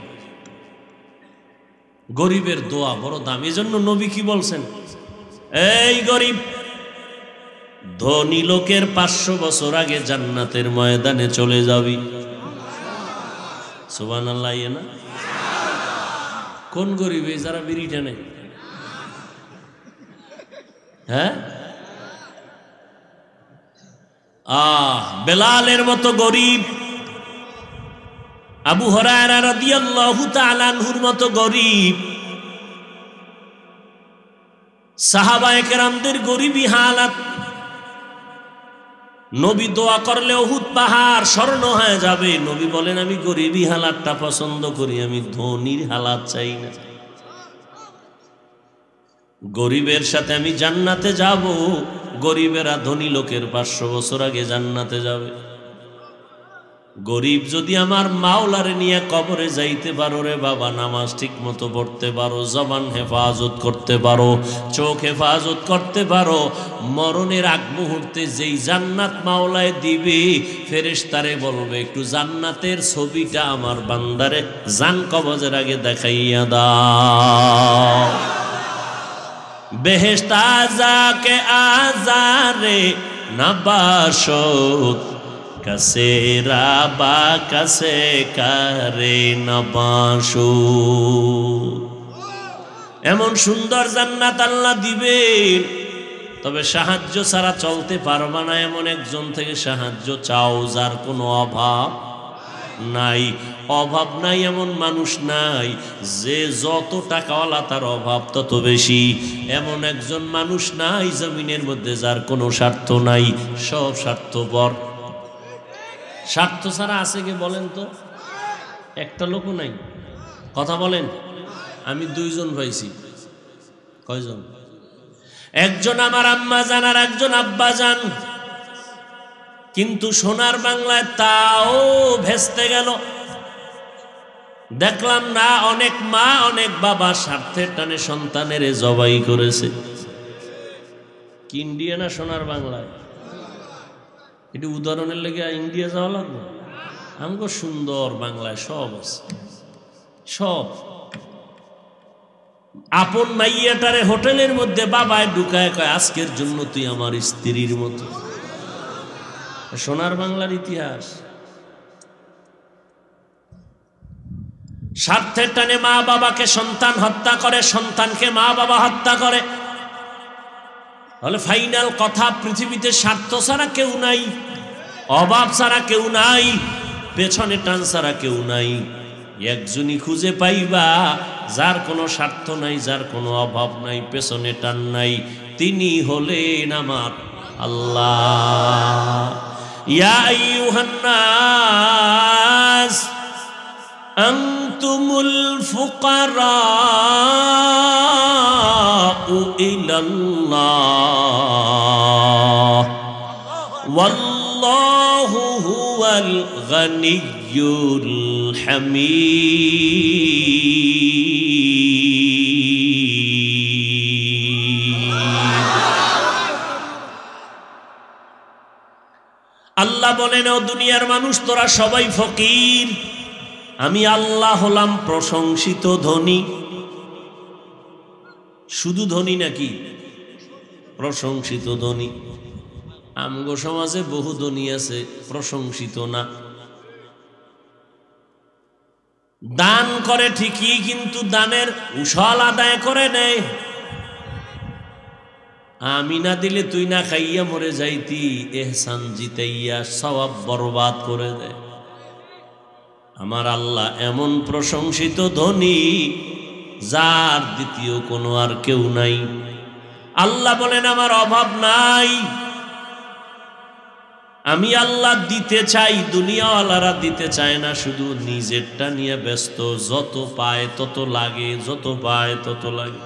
গরিবের দোয়া বড় দাম। এজন্য নবী কি বলছেন? এই গরিব, ধনী লোকের পাঁচশো বছর আগে জান্নাতের ময়দানে চলে যাবি। সুবহানাল্লাহ। ইয়ে না? কোন গরিব? এই যারা বিড়ি টানে। হ্যাঁ, আহ বেলালের মতো গরিব, আবু হুরায়রা রাদিয়াল্লাহু তাআলা আনহুর মতো গরিব, সাহাবায়ে কেরামদের গরিবী হালাত। নবী দোয়া করলে উহুদ পাহাড় স্বর্ণ হয়ে যাবে। নবী বলেন, আমি গরিবী হালাতটা পছন্দ করি, আমি ধনীর হালাত চাই না। গরিবের সাথে আমি জান্নাতে যাব, গরিবেরা ধনী লোকের পাঁচশো বছর আগে জান্নাতে যাবে। গরিব যদি আমার মাওলারে নিয়ে কবরে যাইতে পারো রে বাবা, নামাজ ঠিক মতো পড়তে পারো, জবান হেফাজত করতে পারো, চোখ হেফাজত করতে পারো, মরণের আগ মুহূর্তে যেই জান্নাত মাওলায় দিবে, ফেরেশতারে বলবে একটু জান্নাতের ছবিটা আমার বান্দারে জান কবজের আগে দেখাইয়া দাও। বেহেশত আজাকে আজারে নবাসত কাছে রাবা কাছে কারে নবাসু। এমন সুন্দর জান্নাত আল্লাহ দিবেন, তবে সাহায্য ছাড়া চলতে পারবা না। এমন একজন থেকে সাহায্য চাও যার কোনো অভাব নাই। অভাব নাই এমন মানুষ নাই, যে যত টাকাওয়ালা তার অভাব তত বেশি। এমন একজন মানুষ নাই জমিনের মধ্যে যার কোনো স্বার্থ নাই, সব স্বার্থপর। স্বার্থ ছাড়া আছে কে বলেন তো? একটা লোকও নাই। কথা বলেন। আমি দুইজন পাইছি। কয়জন? একজন আমার আম্মা জান আর একজন আব্বা জান, কিন্তু সোনার বাংলায় তাও ভেস্তে গেল। দেখলাম না অনেক মা অনেক বাবা স্বার্থের টানে সন্তানের জবাই করেছে। কি ইন্ডিয়া না সোনার বাংলায়? এটি উদাহরণের লেগে ইন্ডিয়া যাওয়া লাগবে? আমাকে সুন্দর বাংলায় সব আছে, সব। আপন মাইয়াটারে হোটেলের মধ্যে বাবায় ঢুকায় কয়, আজকের জন্য তুই আমার স্ত্রীর মতো। সোনার বাংলার ইতিহাস। স্বার্থের টানে মা বাবাকে সন্তান হত্যা করে, সন্তানকে মা বাবা হত্যা করে। তাহলে ফাইনাল কথা, পৃথিবীতে স্বার্থ ছাড়া কেউ নাই, অভাব ছাড়া কেউ নাই, পেছনে টান ছাড়া কেউ নাই। একজনই খুঁজে পাইবা যার কোনো স্বার্থ নাই, যার কোনো অভাব নাই, পেছনে টান নাই। তিনি হলেন আমার আল্লাহ। ইয়া আইয়ুহান নাস আনতুমুল ফুকারাউ ইলাল্লাহ ওয়াল্লাহু হুয়াল গানিয়্যুল হামিদ। আল্লাহ বলেন, ও দুনিয়ার মানুষ তোরা সবাই ফকির, আমি আল্লাহ হলাম প্রশংসিত ধনী। শুধু ধনী নাকি? প্রশংসিত ধনী। আমগো সমাজে বহু ধনী আছে প্রশংসিত না। দান করে ঠিকই, কিন্তু দানের উসল আদায় করে নেয়। আমি না দিলে তুই না খাইয়া মরে যাইতি, এহসান জিতাইয়া সওয়াব বরবাদ করে দেয়। আমার আল্লাহ এমন প্রশংসিত ধনী, যার দ্বিতীয় কোনো আর কেউ নাই। আল্লাহ বলেন আমার অভাব নাই, আমি আল্লাহ দিতে চাই, দুনিয়াওয়ালারা দিতে চায় না, শুধু নিজেরটা নিয়ে ব্যস্ত, যত পায় তত লাগে, যত পায় তত লাগে।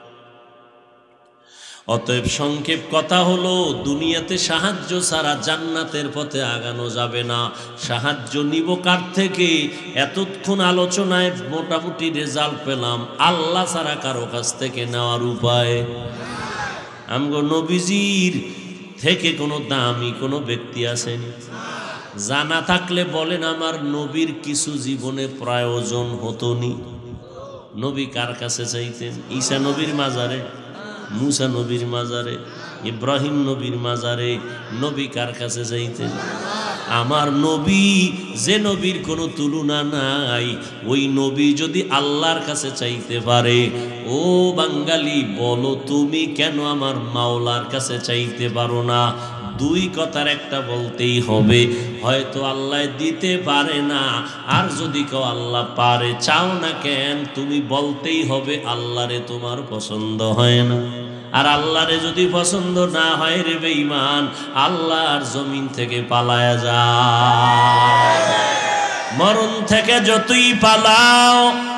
অতএব সংক্ষেপ কথা হলো, দুনিয়াতে সাহায্য ছাড়া জান্নাতের পথে আগানো যাবে না। সাহায্য নিব কার থেকে? এতক্ষণ আলোচনায় মোটামুটি রেজাল্ট পেলাম, আল্লাহ ছাড়া কারো কাছ থেকে নেওয়ার উপায়। আমগো নবীজির থেকে কোনো দামি কোনো ব্যক্তি আসেনি? জানা থাকলে বলেন, আমার নবীর কিছু জীবনে প্রয়োজন হতো নি? নবী কার কাছে চাইতেন? ঈসা নবীর মাজারে, মুসা নবীর মাজারে, ইব্রাহিম নবীর মাজারে। নবী কার কাছে চাইতেন? আমার নবী, যে নবীর কোনো তুলনা নাই, ওই নবী যদি আল্লাহর কাছে চাইতে পারে, ও বাঙালি বলো তুমি কেন আমার মাওলার কাছে চাইতে পারো না? দুই কথার একটা বলতেই হবে, হয়তো আল্লাহ দিতে পারে না, আর যদি কেউ আল্লাহ পারে, চাও না কেন? তুমি বলতেই হবে আল্লাহরে তোমার পছন্দ হয় না। আর আল্লাহরে যদি পছন্দ না হয় রে বেঈমান, আল্লাহর জমিন থেকে পালায়া যায়। মরণ থেকে যতই পালাও,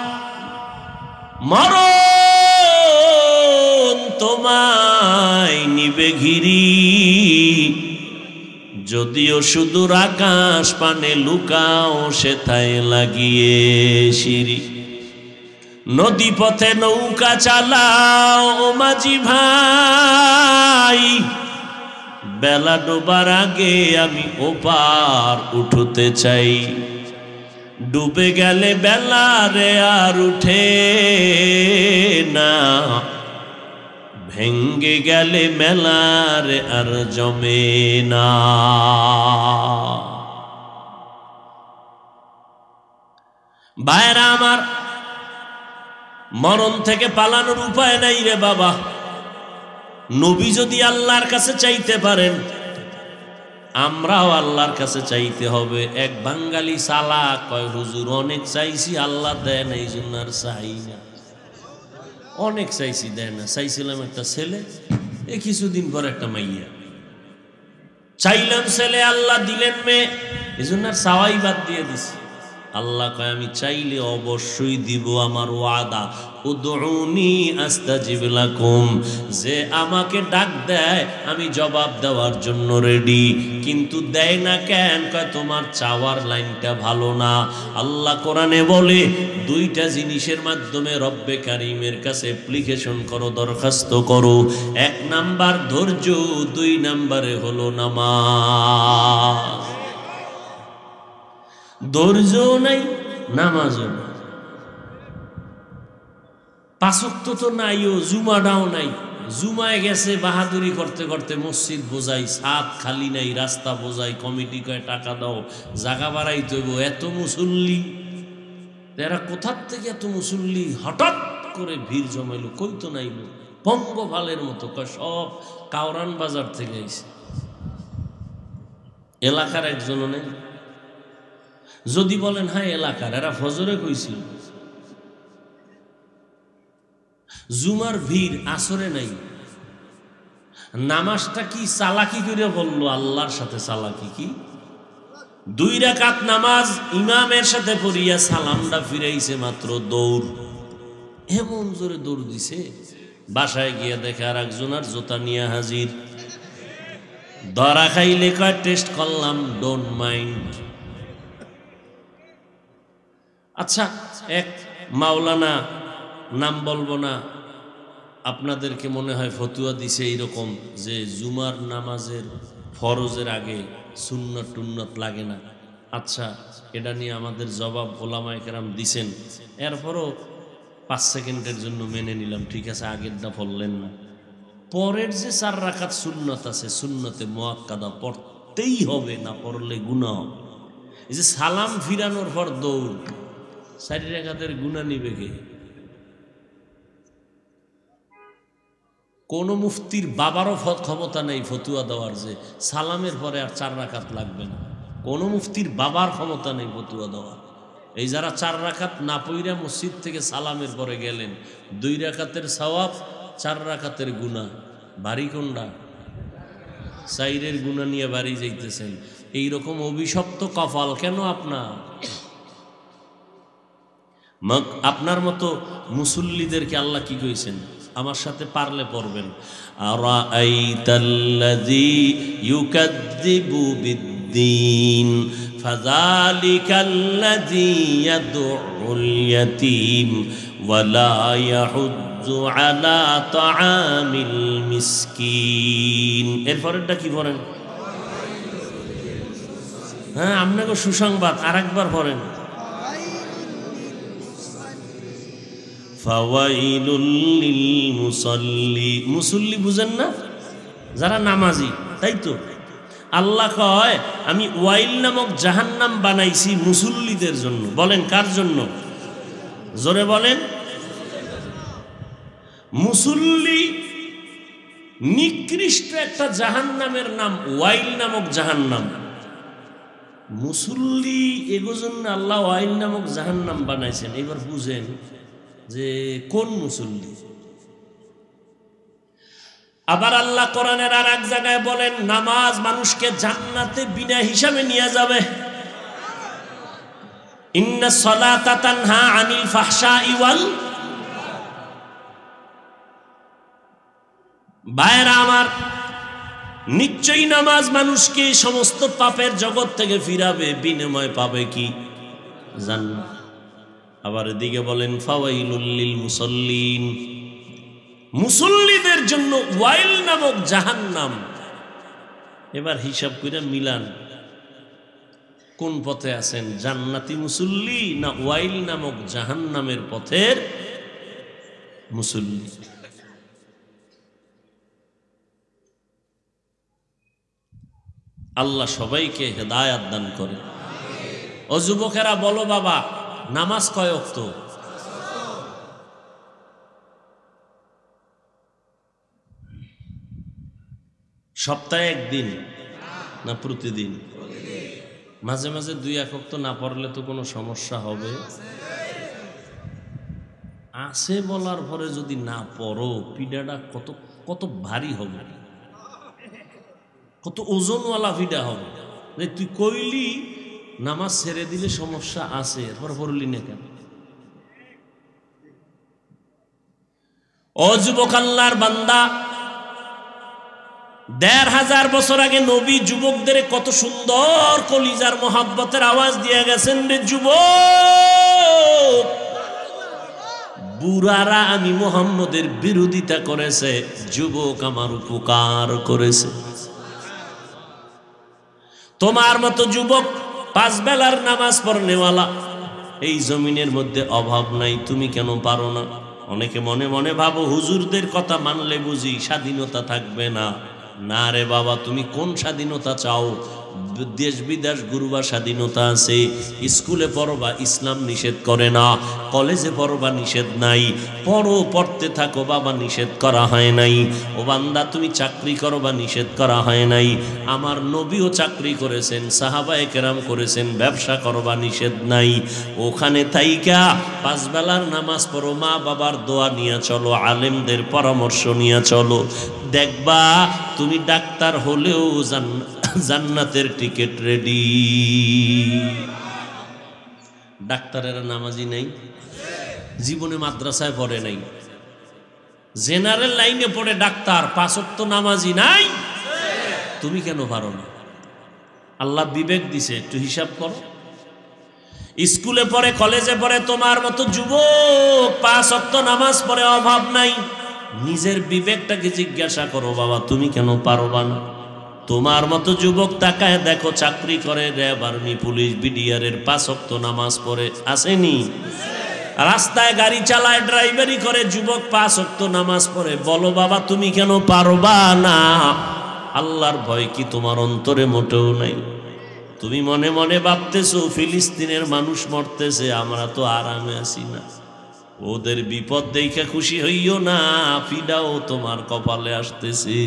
মরণ তোমায় নিবে ঘিরি। যদিও সুদূর আকাশ পানে লুকাও, সেথায় লাগিয়ে সিঁড়ি। নদী পথে নৌকা চালাও ও মাঝি ভাই, বেলা ডোবার আগে আমি ওপার উঠতে চাই। ডুবে গেলে বেলা রে আর উঠে না, ভেঙ্গে গেলে মেলা রে আর জমে না। ভাইরা আমার, মরণ থেকে পালানোর উপায় নাই রে বাবা। নবী যদি আল্লাহর কাছে চাইতে পারেন, আমরাও আল্লাহর কাছে চাইতে হবে। এক বাঙালি চালাক কয়, হুজুর অনেক চাইছি আল্লাহ দেন, এই জন্য আর চাই না। অনেক চাইছি দেয় না। চাইছিলাম একটা ছেলে, এই কিছুদিন পর একটা মাইয়া। চাইলাম ছেলে, আল্লাহ দিলেন মেয়ে, এই জন্য আর চাওয়াই বাদ দিয়ে দিছি। আল্লাহ কয় আমি চাইলে অবশ্যই দিব, আমার ওয়াদা। উদউনি আস্তাজিব লাকুম, যে আমাকে ডাক দেয় আমি জবাব দেওয়ার জন্য রেডি। কিন্তু দেয় না কেন? কয় তোমার চাওয়ার লাইনটা ভালো না। আল্লাহ কোরআনে বলে, দুইটা জিনিসের মাধ্যমে রব্বে কারিমের কাছে অ্যাপ্লিকেশন করো, দরখাস্ত করো। এক নাম্বার ধৈর্য, দুই নাম্বারে হলো নামাজ। ধৈর্য নাই, নামাজও নাই, পাঁচ ওয়াক্ত তো নাইও, জুমাটাও নাই। জুমায় গেছে বাহাদুরি করতে করতে, মসজিদ বোঝাই, ছাদ খালি নাই, রাস্তা বোঝাই, কমিটি কয় টাকা দাও, জাগা বাড়াইতে হইব। এত মুসল্লি, এরা কোথার থেকে এত মুসল্লি হঠাৎ করে ভিড় জমাইলো? কই তো নাইলো, পঙ্গপালের মতো। কয় সব কাউরান বাজার থেকে আইছে, এলাকার একজনও নেই। যদি বলেন হ্যাঁ এলাকার, এরা ফজরে কইছিল। জুমার ভিড় আসরে নাই। নামাজটা কি চালাকি করে বললো? আল্লাহর সাথে চালাকি কি? দুই রাকাত নামাজ ইমামের সাথে পড়িয়া সালামটা ফিরাইছে মাত্র, দৌড়, এমন জোরে দৌড় দিছে। বাসায় গিয়ে দেখে আর একজন আর জোতা নিয়ে হাজির। ধরা খাইলে কয় টেস্ট করলাম, ডোন্ট মাইন্ড। আচ্ছা, এক মাওলানা, নাম বলবো না, আপনাদেরকে মনে হয় ফতুয়া দিছে এইরকম যে জুমার নামাজের ফরজের আগে সুন্নত টুন্নত লাগে না। আচ্ছা, এটা নিয়ে আমাদের জবাব ওলামায়ে কেরাম দিছেন। এরপরও পাঁচ সেকেন্ডের জন্য মেনে নিলাম, ঠিক আছে, আগেরটা পড়লেন না। পরের যে চার রাকাত সুন্নত আছে, সুন্নতে মুআক্কাদা পড়তেই হবে, না পড়লে গুনাহ হবে। এই যে সালাম ফিরানোর পর দৌড়, চার রাকাতের গুনাহ নিবে কে? কোন মুফতির বাবারও ক্ষমতা নেই ফতুয়া দেওয়ার যে সালামের পরে আর চার রাকাত লাগবে না। কোন মুফতির বাবার ক্ষমতা নেই ফতুয়া দেওয়ার। এই যারা চার রাকাত না পইরা মসজিদ থেকে সালামের পরে গেলেন, দুই রাকাতের সওয়াব, চার রাকাতের গুনাহ, বাড়ি কোনটা? চাইরের গুনাহ নিয়ে বাড়ি যাইতেছেন। এইরকম অভিশপ্ত কপাল কেন আপনার? আপনার মতো মুসল্লিদেরকে আল্লাহ কি কইছেন? আমার সাথে পারলে পড়বেন, আরাআইতাল্লাযী ইউকাযযিবু বিদ্দীন ফাযালিকাল্লাযী ইয়াদউল ইয়াতীম ওয়া লা ইয়াহুজ্জু আলা তাআমিল মিসকিন। এরপরেরটা কি পড়েন? হ্যাঁ, আপনাকে সুসংবাদ আরেকবার পড়েন, ফাওয়াইলুল লিল মুসাল্লি। মুসল্লি বুঝেন না? যারা নামাজি, তাই তো আল্লাহ কয় আমি ওয়াইল নামক জাহান্নাম বানাইছি মুসল্লিদের জন্য। বলেন কার জন্য? জোরে বলেন। মুসল্লি নিকৃষ্ট একটা জাহান্নামের নাম ওয়াইল নামক জাহান্নাম। মুসল্লি এগোর জন্য আল্লাহ ওয়াইল নামক জাহান্নাম বানাইছেন। এবার বুঝেন যে কোন মুসল্লি। আবার আল্লাহ কোরআনের আর এক জায়গায় বলেন নামাজ মানুষকে জান্নাতে বিনা হিসাবে নিয়ে যাবে। ইন্নাস সালাতা তানহা আনিল ফাহশাই ওয়াল। ভাইরা আমার, নিশ্চয়ই নামাজ মানুষকে সমস্ত পাপের জগৎ থেকে ফিরাবে, বিনিময় পাবে কি? জান্নাত। আবার এদিকে বলেন ফাওয়াইলুল লিল মুসাল্লিন, মুসল্লিদের জন্য ওয়াইল নামক জাহান্নাম। এবার হিসাব করে মিলান, কোন পথে আছেন? জান্নাতি মুসল্লি না ওয়াইল নামক জাহান্নামের পথের মুসল্লি? আল্লাহ সবাইকে হেদায়াত দান করে। ও যুবকেরা বলো বাবা, নামাজ কয় ওয়াক্ত? সপ্তাহে একদিন না প্রতিদিন? মাঝে মাঝে দুই এক ওয়াক্ত না পড়লে তো কোনো সমস্যা হবে? আছে বলার পরে যদি না পড়ো, পিডাটা কত কত ভারী হবে, কত ওজনওয়ালা পিডা হবে। যে তুই কইলি নামাজ ছেড়ে দিলে সমস্যা আছে, এরপর পড়লি না কেন? ও যুবক আল্লাহর বান্দা, দেড় হাজার বছর আগে নবী যুবকদের কত সুন্দর কলিজার মোহাব্বতের আওয়াজ দিয়ে গেছেন। রে যুবক, বুড়ারা আমি মুহাম্মদের বিরোধিতা করেছে, যুবক আমার উপকার করেছে। তোমার মতো যুবক পাঁচ বেলার নামাজ পড়নেওয়ালা এই জমিনের মধ্যে অভাব নাই, তুমি কেন পারো না? অনেকে মনে মনে ভাবো হুজুরদের কথা মানলে বুঝি স্বাধীনতা থাকবে না। না রে বাবা, তুমি কোন স্বাধীনতা চাও? দেশ বিদেশ ঘুরবা স্বাধীনতা আছে, স্কুলে পড়বা ইসলাম নিষেধ করে না, কলেজে পড়বা নিষেধ নাই, পড়ো পড়তে থাকো বাবা, নিষেধ করা হয় নাই। ও বান্দা, তুমি চাকরি করবা নিষেধ করা হয় নাই। আমার নবীও চাকরি করেছেন, সাহাবায়ে কেরাম করেছেন, ব্যবসা করবা নিষেধ নাই। ওখানে থাইকা পাঁচ বেলার নামাজ পড়ো, মা বাবার দোয়া নিয়ে চলো, আলেমদের পরামর্শ নিয়ে চলো, দেখবা তুমি ডাক্তার হলেও জান্নাতের টিকিট রেডি। ডাক্তারেরা নামাজি নেই, জীবনে মাদ্রাসায় পড়ে নাই, জেনারেল লাইনে পড়ে ডাক্তার, পাঁচ ওয়াক্ত নামাজি নাই। তুমি কেন পারো না? আল্লাহ বিবেক দিছে, একটু হিসাব করো। স্কুলে পড়ে, কলেজে পড়ে তোমার মতো যুবক, পাঁচ ওয়াক্ত নামাজ পড়ে, অভাব নাই। নিজের বিবেকটাকে জিজ্ঞাসা করো বাবা, তুমি কেন পারবা না? তোমার মতো যুবক তাকায় দেখো, চাকরি করে র্যাব, আর্মি, পুলিশ, বিডিআর এর পাঁচ ওয়াক্ত নামাজ পড়ে, আসেনি? রাস্তায় গাড়ি চালায়, ড্রাইভারি করে যুবক, পাঁচ ওয়াক্ত নামাজ পড়ে। বলো বাবা, তুমি কেন পারবা না? আল্লাহর ভয় কি তোমার অন্তরে মোটেও নাই? তুমি মনে মনে ভাবতেছো ফিলিস্তিনের মানুষ মরতেছে, আমরা তো আরামে আছি না। ওদের বিপদ দেখে খুশি হইও না, ফিডাও তোমার কপালে আসতেছে।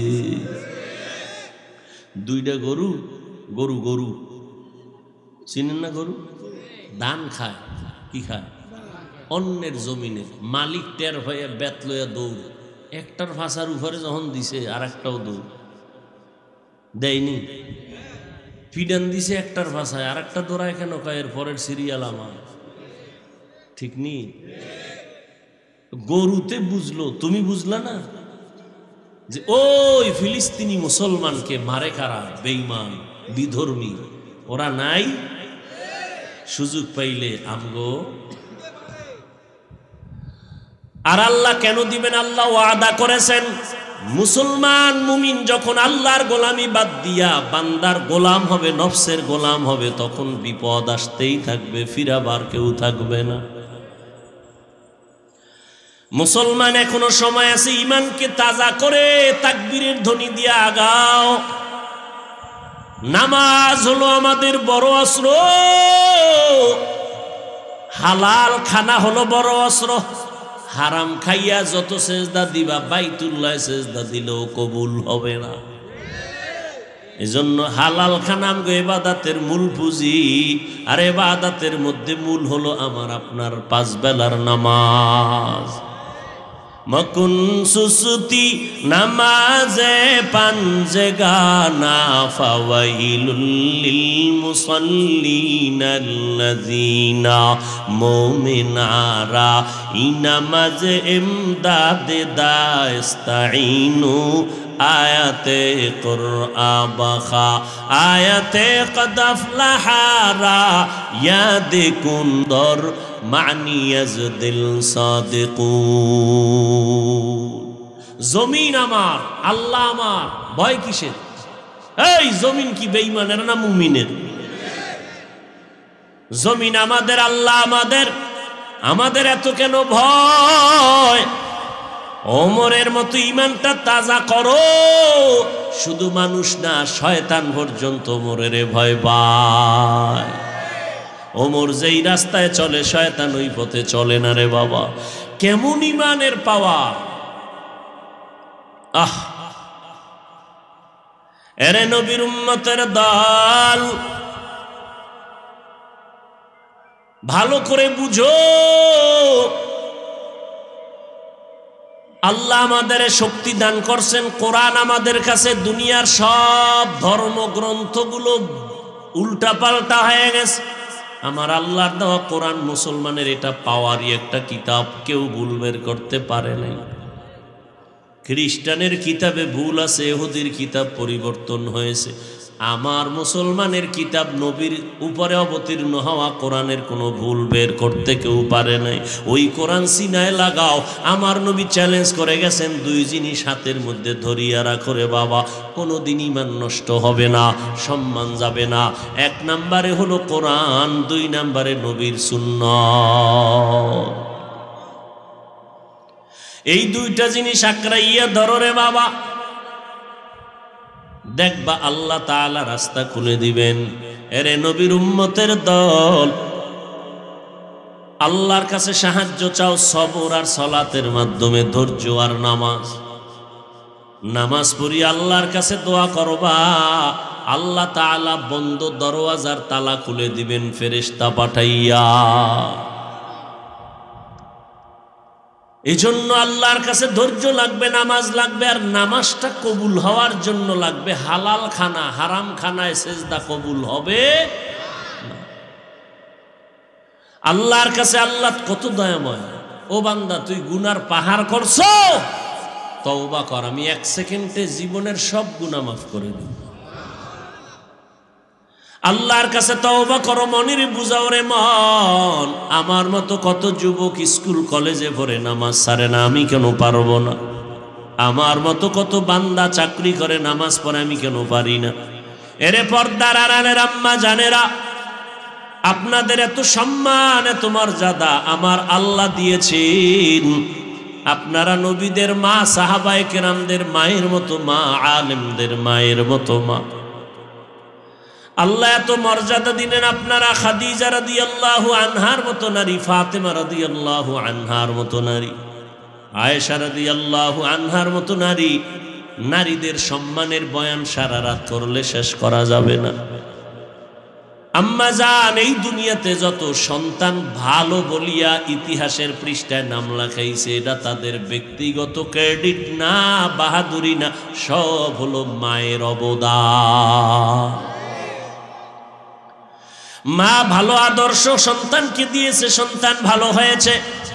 দুইটা গরু, গরু গরু চিনেন না? গরু ধান খায়, কি খায়? অন্যের জমিনে মালিক টের হয়ে বেত লইয়া দৌড়, একটার ফাঁসার উপরে যখন দিছে আর একটাও দৌড় দেয়নি, ফিডান দিছে একটার ভাষায় আর একটা দৌড়ায় কেন? এর পরের সিরিয়াল আমার ঠিক নেই। গরুতে বুঝলো, তুমি বুঝলা না যে ওই ফিলিস্তিনি মুসলমানকে মারে কারা? বেঈমান, বিধর্মী, ওরা নাই, সুযোগ পাইলে আমগো। আর আল্লাহ কেন দিবেন? আল্লাহ ওয়াদা করেছেন মুসলমান মুমিন যখন আল্লাহর গোলামি বাদ দিয়া বান্দার গোলাম হবে, নফসের গোলাম হবে, তখন বিপদ আসতেই থাকবে, ফিরাবার কেউ থাকবে না। মুসলমান এখনো সময় আছে, ইমানকে তাজা করে তাকবীরের ধ্বনি দিয়ে আগাও। নামাজ হলো আমাদের বড় অস্ত্র, হালাল খানা হলো বড় অস্ত্র। হারাম খাইয়া যত সেজদা দিবা, বাইতুল্লাহ সেজদা দিলেও কবুল হবে না। এজন্য হালাল খানা আমগো ইবাদতের মূল পুঁজি। আর ইবাদতের মধ্যে মূল হলো আমার আপনার পাঁচ বেলার নামাজ। মকুন সুসুতি নামাজে পাঞ্জে গানা, ফাওয়াইলুল লিল মুসাল্লিনাল্লাযিনা মুমিনারা ইনামাজে ইমদাদে দাস্তাইনু। আয়াতে কুরআন বাখা আয়াতে কদ আফলাহারা ইয়াদে কুন্দর মানি ইয়াজদিল সাদিকুন। জমিন আমার, আল্লাহ আমার, ভয় কিসের? এই জমিন কি বেঈমানের না মুমিনের? জমিন আমাদের, আল্লাহ আমাদের, আমাদের এত কেন ভয়? ওমরের মতো ইমানটা তাজা করো। শুধু মানুষ না, শয়তান পর্যন্ত ওমরের ভয় পায়। ওমর যেই রাস্তায় চলে শয়তান ওই পথে চলে না রে বাবা। কেমন ইমানের পাওয়া! আহ, এরে নবীর উম্মতের দল, ভালো করে বুঝো, আল্লাহ আমাদের শক্তি দান করছেন। কোরআন আমাদের কাছে দুনিয়ার সব ধর্মগ্রন্থগুলো উল্টা পাল্টা হয়ে গেছে। আমার আল্লাহর দেওয়া কোরআন মুসলমানের এটা পাওয়ারই একটা কিতাব, কেউ ভুল বের করতে পারে নাই। খ্রিস্টানের কিতাবে ভুল আছে, ইহুদির কিতাব পরিবর্তন হয়েছে। আমার মুসলমানের কিতাব নবীর উপরে অবতীর্ণ হওয়া কোরআনের কোনো ভুল বের করতে কেউ পারে নাই। ওই কোরআন সিনায় লাগাও। আমার নবী চ্যালেঞ্জ করে গেছেন, দুই জিনিস হাতের মধ্যে ধরিয়া রাখো রে বাবা, কোনো দিন ইমান নষ্ট হবে না, সম্মান যাবে না। এক নম্বরে হলো কোরআন, দুই নম্বরে নবীর সুন্নাত। এই দুইটা জিনিস আঁকড়াইয়া ধরো রে বাবা, দেখবা আল্লাহ তাআলা রাস্তা খুলে দিবেন। এরে নবীর উম্মতের দল, আল্লাহর কাছে সাহায্য চাও সবর আর সালাতের মাধ্যমে, ধৈর্য আর নামাজ। নামাজ পড়ি আল্লাহর কাছে দোয়া করবা, আল্লাহ তাআলা বন্ধ দরওয়াজার তালা খুলে দিবেন ফেরেশতা পাঠাইয়া। এই জন্য আল্লাহর কাছে ধৈর্য লাগবে, নামাজ লাগবে, আর নামাজটা কবুল হওয়ার জন্য লাগবে হালাল খানা। হারাম খানায় সেজদা কবুল হবে না। আল্লাহর কাছে আল্লাহ কত দয়াময়। ও বান্দা, তুই গুনার পাহাড় করছো, তওবা কর, আমি এক সেকেন্ডে জীবনের সব গুনাহ মাফ করে দেব। আল্লাহর কাছে তওবা করো, মনের বুঝাও রে মন। আমার মতো কত যুবক স্কুল কলেজে পড়ে নামাজ ছাড়ে না, আমি কেন পারবো না? আমার মতো কত বান্দা চাকরি করে নামাজ পড়ে, আমি কেন পারি না? এরে পর্দার আড়ালের আম্মা জানেরা, আপনাদের এত সম্মান এত মর্যাদা আমার আল্লাহ দিয়েছেন। আপনারা নবীদের মা, সাহাবায়ে কেরামদের মায়ের মতো মা, আলেমদের মায়ের মতো মা। আল্লাহ এত মর্যাদা দিলেন। আপনারা খাদিজা রাদিয়াল্লাহু আনহার মতো নারী, ফাতেমা রাদিয়াল্লাহু আনহার মতো নারী, আয়েশা রাদিয়াল্লাহু আনহার মতো নারী। নারীদের সম্মানের বয়ান সারা রাত করলে শেষ করা যাবে না। আম্মা জান, এই দুনিয়াতে যত সন্তান ভালো বলিয়া ইতিহাসের পৃষ্ঠায় নাম লেখাইছে, এটা তাদের ব্যক্তিগত ক্রেডিট না, বাহাদুরি না, সব হলো মায়ের অবদান। মা ভালো আদর্শ সন্তানকে দিয়েছে, সন্তান ভালো হয়েছে।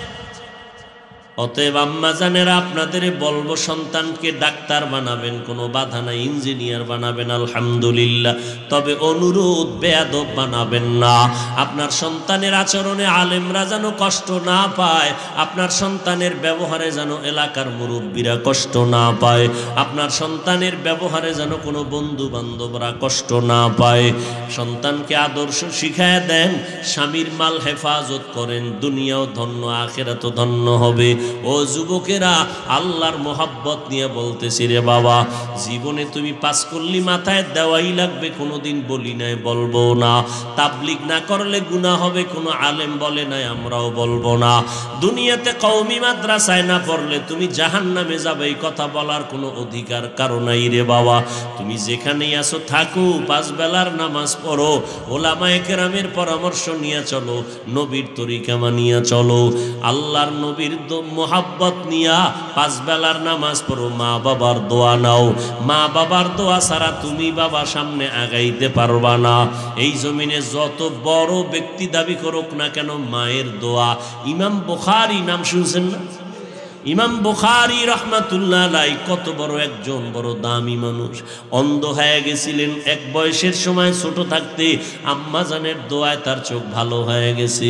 অতএব আম্মা জানেরা, আপনাদের বলবো, সন্তানকে ডাক্তার বানাবেন, কোনো বাধা নাই, ইঞ্জিনিয়ার বানাবেন, আলহামদুলিল্লাহ। তবে অনুরোধ, বেয়াদব বানাবেন না। আপনার সন্তানের আচরণে আলেমরা যেন কষ্ট না পায়, আপনার সন্তানের ব্যবহারে যেন এলাকার মুরব্বীরা কষ্ট না পায়, আপনার সন্তানের ব্যবহারে যেন কোনো বন্ধু বান্ধবরা কষ্ট না পায়। সন্তানকে আদর্শ শিখায় দেন, স্বামীর মাল হেফাজত করেন, দুনিয়াও ধন্য, আখিরাতও ধন্য হবে। ও যুবকেরা, আল্লাহর মোহাব্বত নিয়ে বলতেছি রে বাবা, জীবনে তুমি পাস করলি মাথায় দেওয়াই লাগবে, কোনোদিন বলি নাই, বলবো না। তাবলিগ না করলে গুনাহ হবে, কোনো আলেম বলে নাই, আমরাও বলবো না। দুনিয়াতে কওমি মাদ্রাসায় না পড়লে তুমি জাহান্নামে যাবে, এই কথা বলার কোনো অধিকার কারো নাই রে বাবা। তুমি যেখানেই আছো থাকো, পাঁচ বেলার নামাজ পড়ো, ওলামায়ে কেরামের পরামর্শ নিয়ে চলো, নবীর তরিকা মানিয়া চলো, আল্লাহর নবীর মোহাব্বত নিয়া পাঁচ বেলার নামাজ পড়ো, মা বাবার দোয়া নাও। মা বাবার দোয়া ছাড়া তুমি বাবা সামনে আগাইতে পারবা না। এই জমিনে যত বড় ব্যক্তি দাবি করুক না কেন, মায়ের দোয়া। ইমাম বুখারী নাম শুনছেন না? ইমাম বুখারী রাহমাতুল্লাহ আলাইহি কত বড় একজন বড় দামি মানুষ, অন্ধ হয়ে গেছিলেন এক বয়সের সময়, ছোট থাকতে আম্মা জানের দোয়ায় তার চোখ ভালো হয়ে গেছে।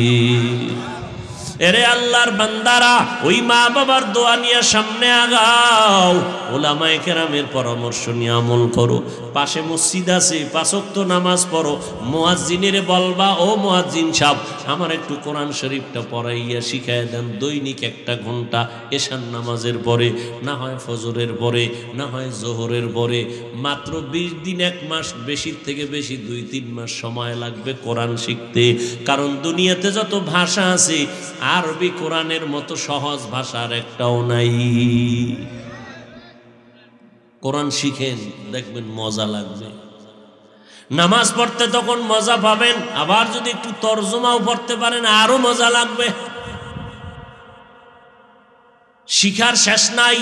এরে আল্লাহর বান্দারা, ওই মা বাবার দোয়া নিয়ে সামনে আগাও, ওলামায়ে কেরামের পরামর্শ নিয়ে আমল করো। পাশে মসজিদ আছে, পাঁচ ওয়াক্ত নামাজ পড়ো। মুয়াজ্জিনের বলবা, ও মুয়াজ্জিন সাহেব, আমার একটু কোরআন শরীফটা পড়াইয়া শিখায় দেন, দৈনিক একটা ঘন্টা, এশার নামাজের পরে, না হয় ফজরের পরে, না হয় জোহরের পরে। মাত্র বিশ দিন, এক মাস, বেশির থেকে বেশি দুই তিন মাস সময় লাগবে কোরআন শিখতে। কারণ দুনিয়াতে যত ভাষা আছে, আরবি কোরআনের মতো সহজ ভাষার একটাও নাই। কোরআন শিখেন, দেখবেন মজা লাগবে। নামাজ পড়তে তখন মজা পাবেন, আবার যদি একটু তরজমাও পড়তে পারেন আরো মজা লাগবে। শিখার শেষ নাই।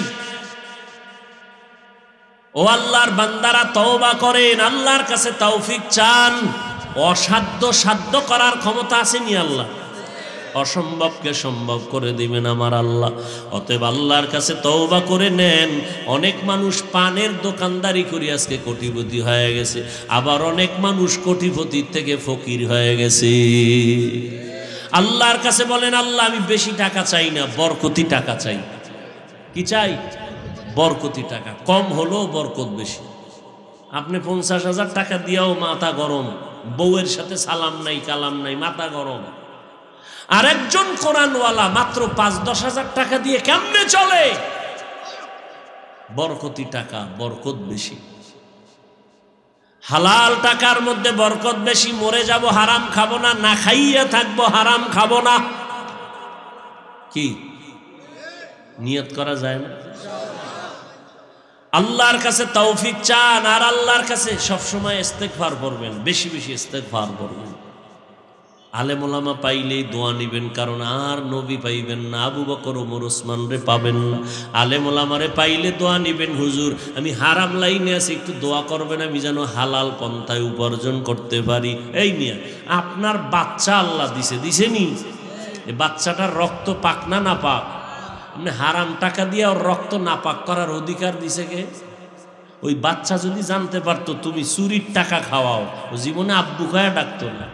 ও আল্লাহর বান্দারা, তওবা করেন, আল্লাহর কাছে তৌফিক চান। অসাধ্য সাধ্য করার ক্ষমতা আসেনি আল্লাহ, অসম্ভবকে সম্ভব করে দিবেন আমার আল্লাহ। অতএব আল্লাহর কাছে তওবা করে নেন। অনেক মানুষ পানের দোকানদারি করে আজকে কোটিপতি হয়ে গেছে, আবার অনেক মানুষ কোটিপতির থেকে ফকির হয়ে গেছে। আল্লাহর কাছে বলেন, আল্লাহ আমি বেশি টাকা চাই না, বরকতি টাকা চাই। কি চাই? বরকতি টাকা। কম হলো বরকত বেশি। আপনি পঞ্চাশ হাজার টাকা দিয়েও মাথা গরম, বউয়ের সাথে সালাম নাই কালাম নাই, মাথা গরম। আর একজন কোরআনওয়ালা মাত্র পাঁচ দশ হাজার টাকা দিয়ে কেমনে চলে? বরকতি টাকা, বরকত বেশি। হালাল টাকার মধ্যে বরকত বেশি। মরে যাব হারাম খাবো না, না খাইয়া থাকবো হারাম খাবো না। কি নিয়ত করা যায় না? আল্লাহর কাছে তৌফিক চান, আর আল্লাহর কাছে সবসময় ইস্তেগফার করবেন, বেশি বেশি ইস্তেগফার করবেন। আলেম ওলামা পাইলেই দোয়া নিবেন, কারণ আর নবী পাইবেন না, আবু বকর ওমর ওসমান রে পাবেন না। আলেম ওলামারে পাইলে দোয়া নিবেন, হুজুর আমি হারাম লাইনে আছি, একটু দোয়া করবেন আমি যেন হালাল পন্থায় উপার্জন করতে পারি। এই মিয়া, আপনার বাচ্চা আল্লাহ দিছে, দিছেনি? বাচ্চাটার রক্ত পাক না না পাক? আপনি হারাম টাকা দিয়ে ওর রক্ত না পাক করার অধিকার দিছে কে? ওই বাচ্চা যদি জানতে পারতো তুমি চুরির টাকা খাওয়াও, ও জীবনে আব্বু খায়া ডাকতো না।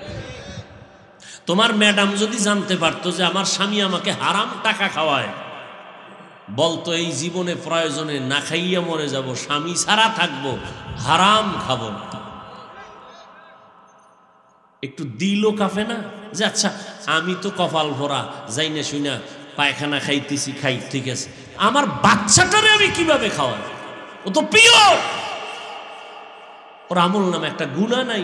তোমার ম্যাডাম যদি জানতে পারতো যে আমার স্বামী আমাকে হারাম টাকা খাওয়ায়, বলতো এই জীবনে প্রয়োজনে না খাইয়া মরে যাব, স্বামী ছাড়া থাকবো, হারাম খাবো না। একটু দিলও কাফে না যে আচ্ছা আমি তো কপাল ভরা, যাই না শুই না পায়খানা খাইতেছি, খাই ঠিক আছে, আমার বাচ্চাটারে আমি কিভাবে খাওয়াই? ও তো পিওর, ওর আমল নামে একটা গুনাহ নাই।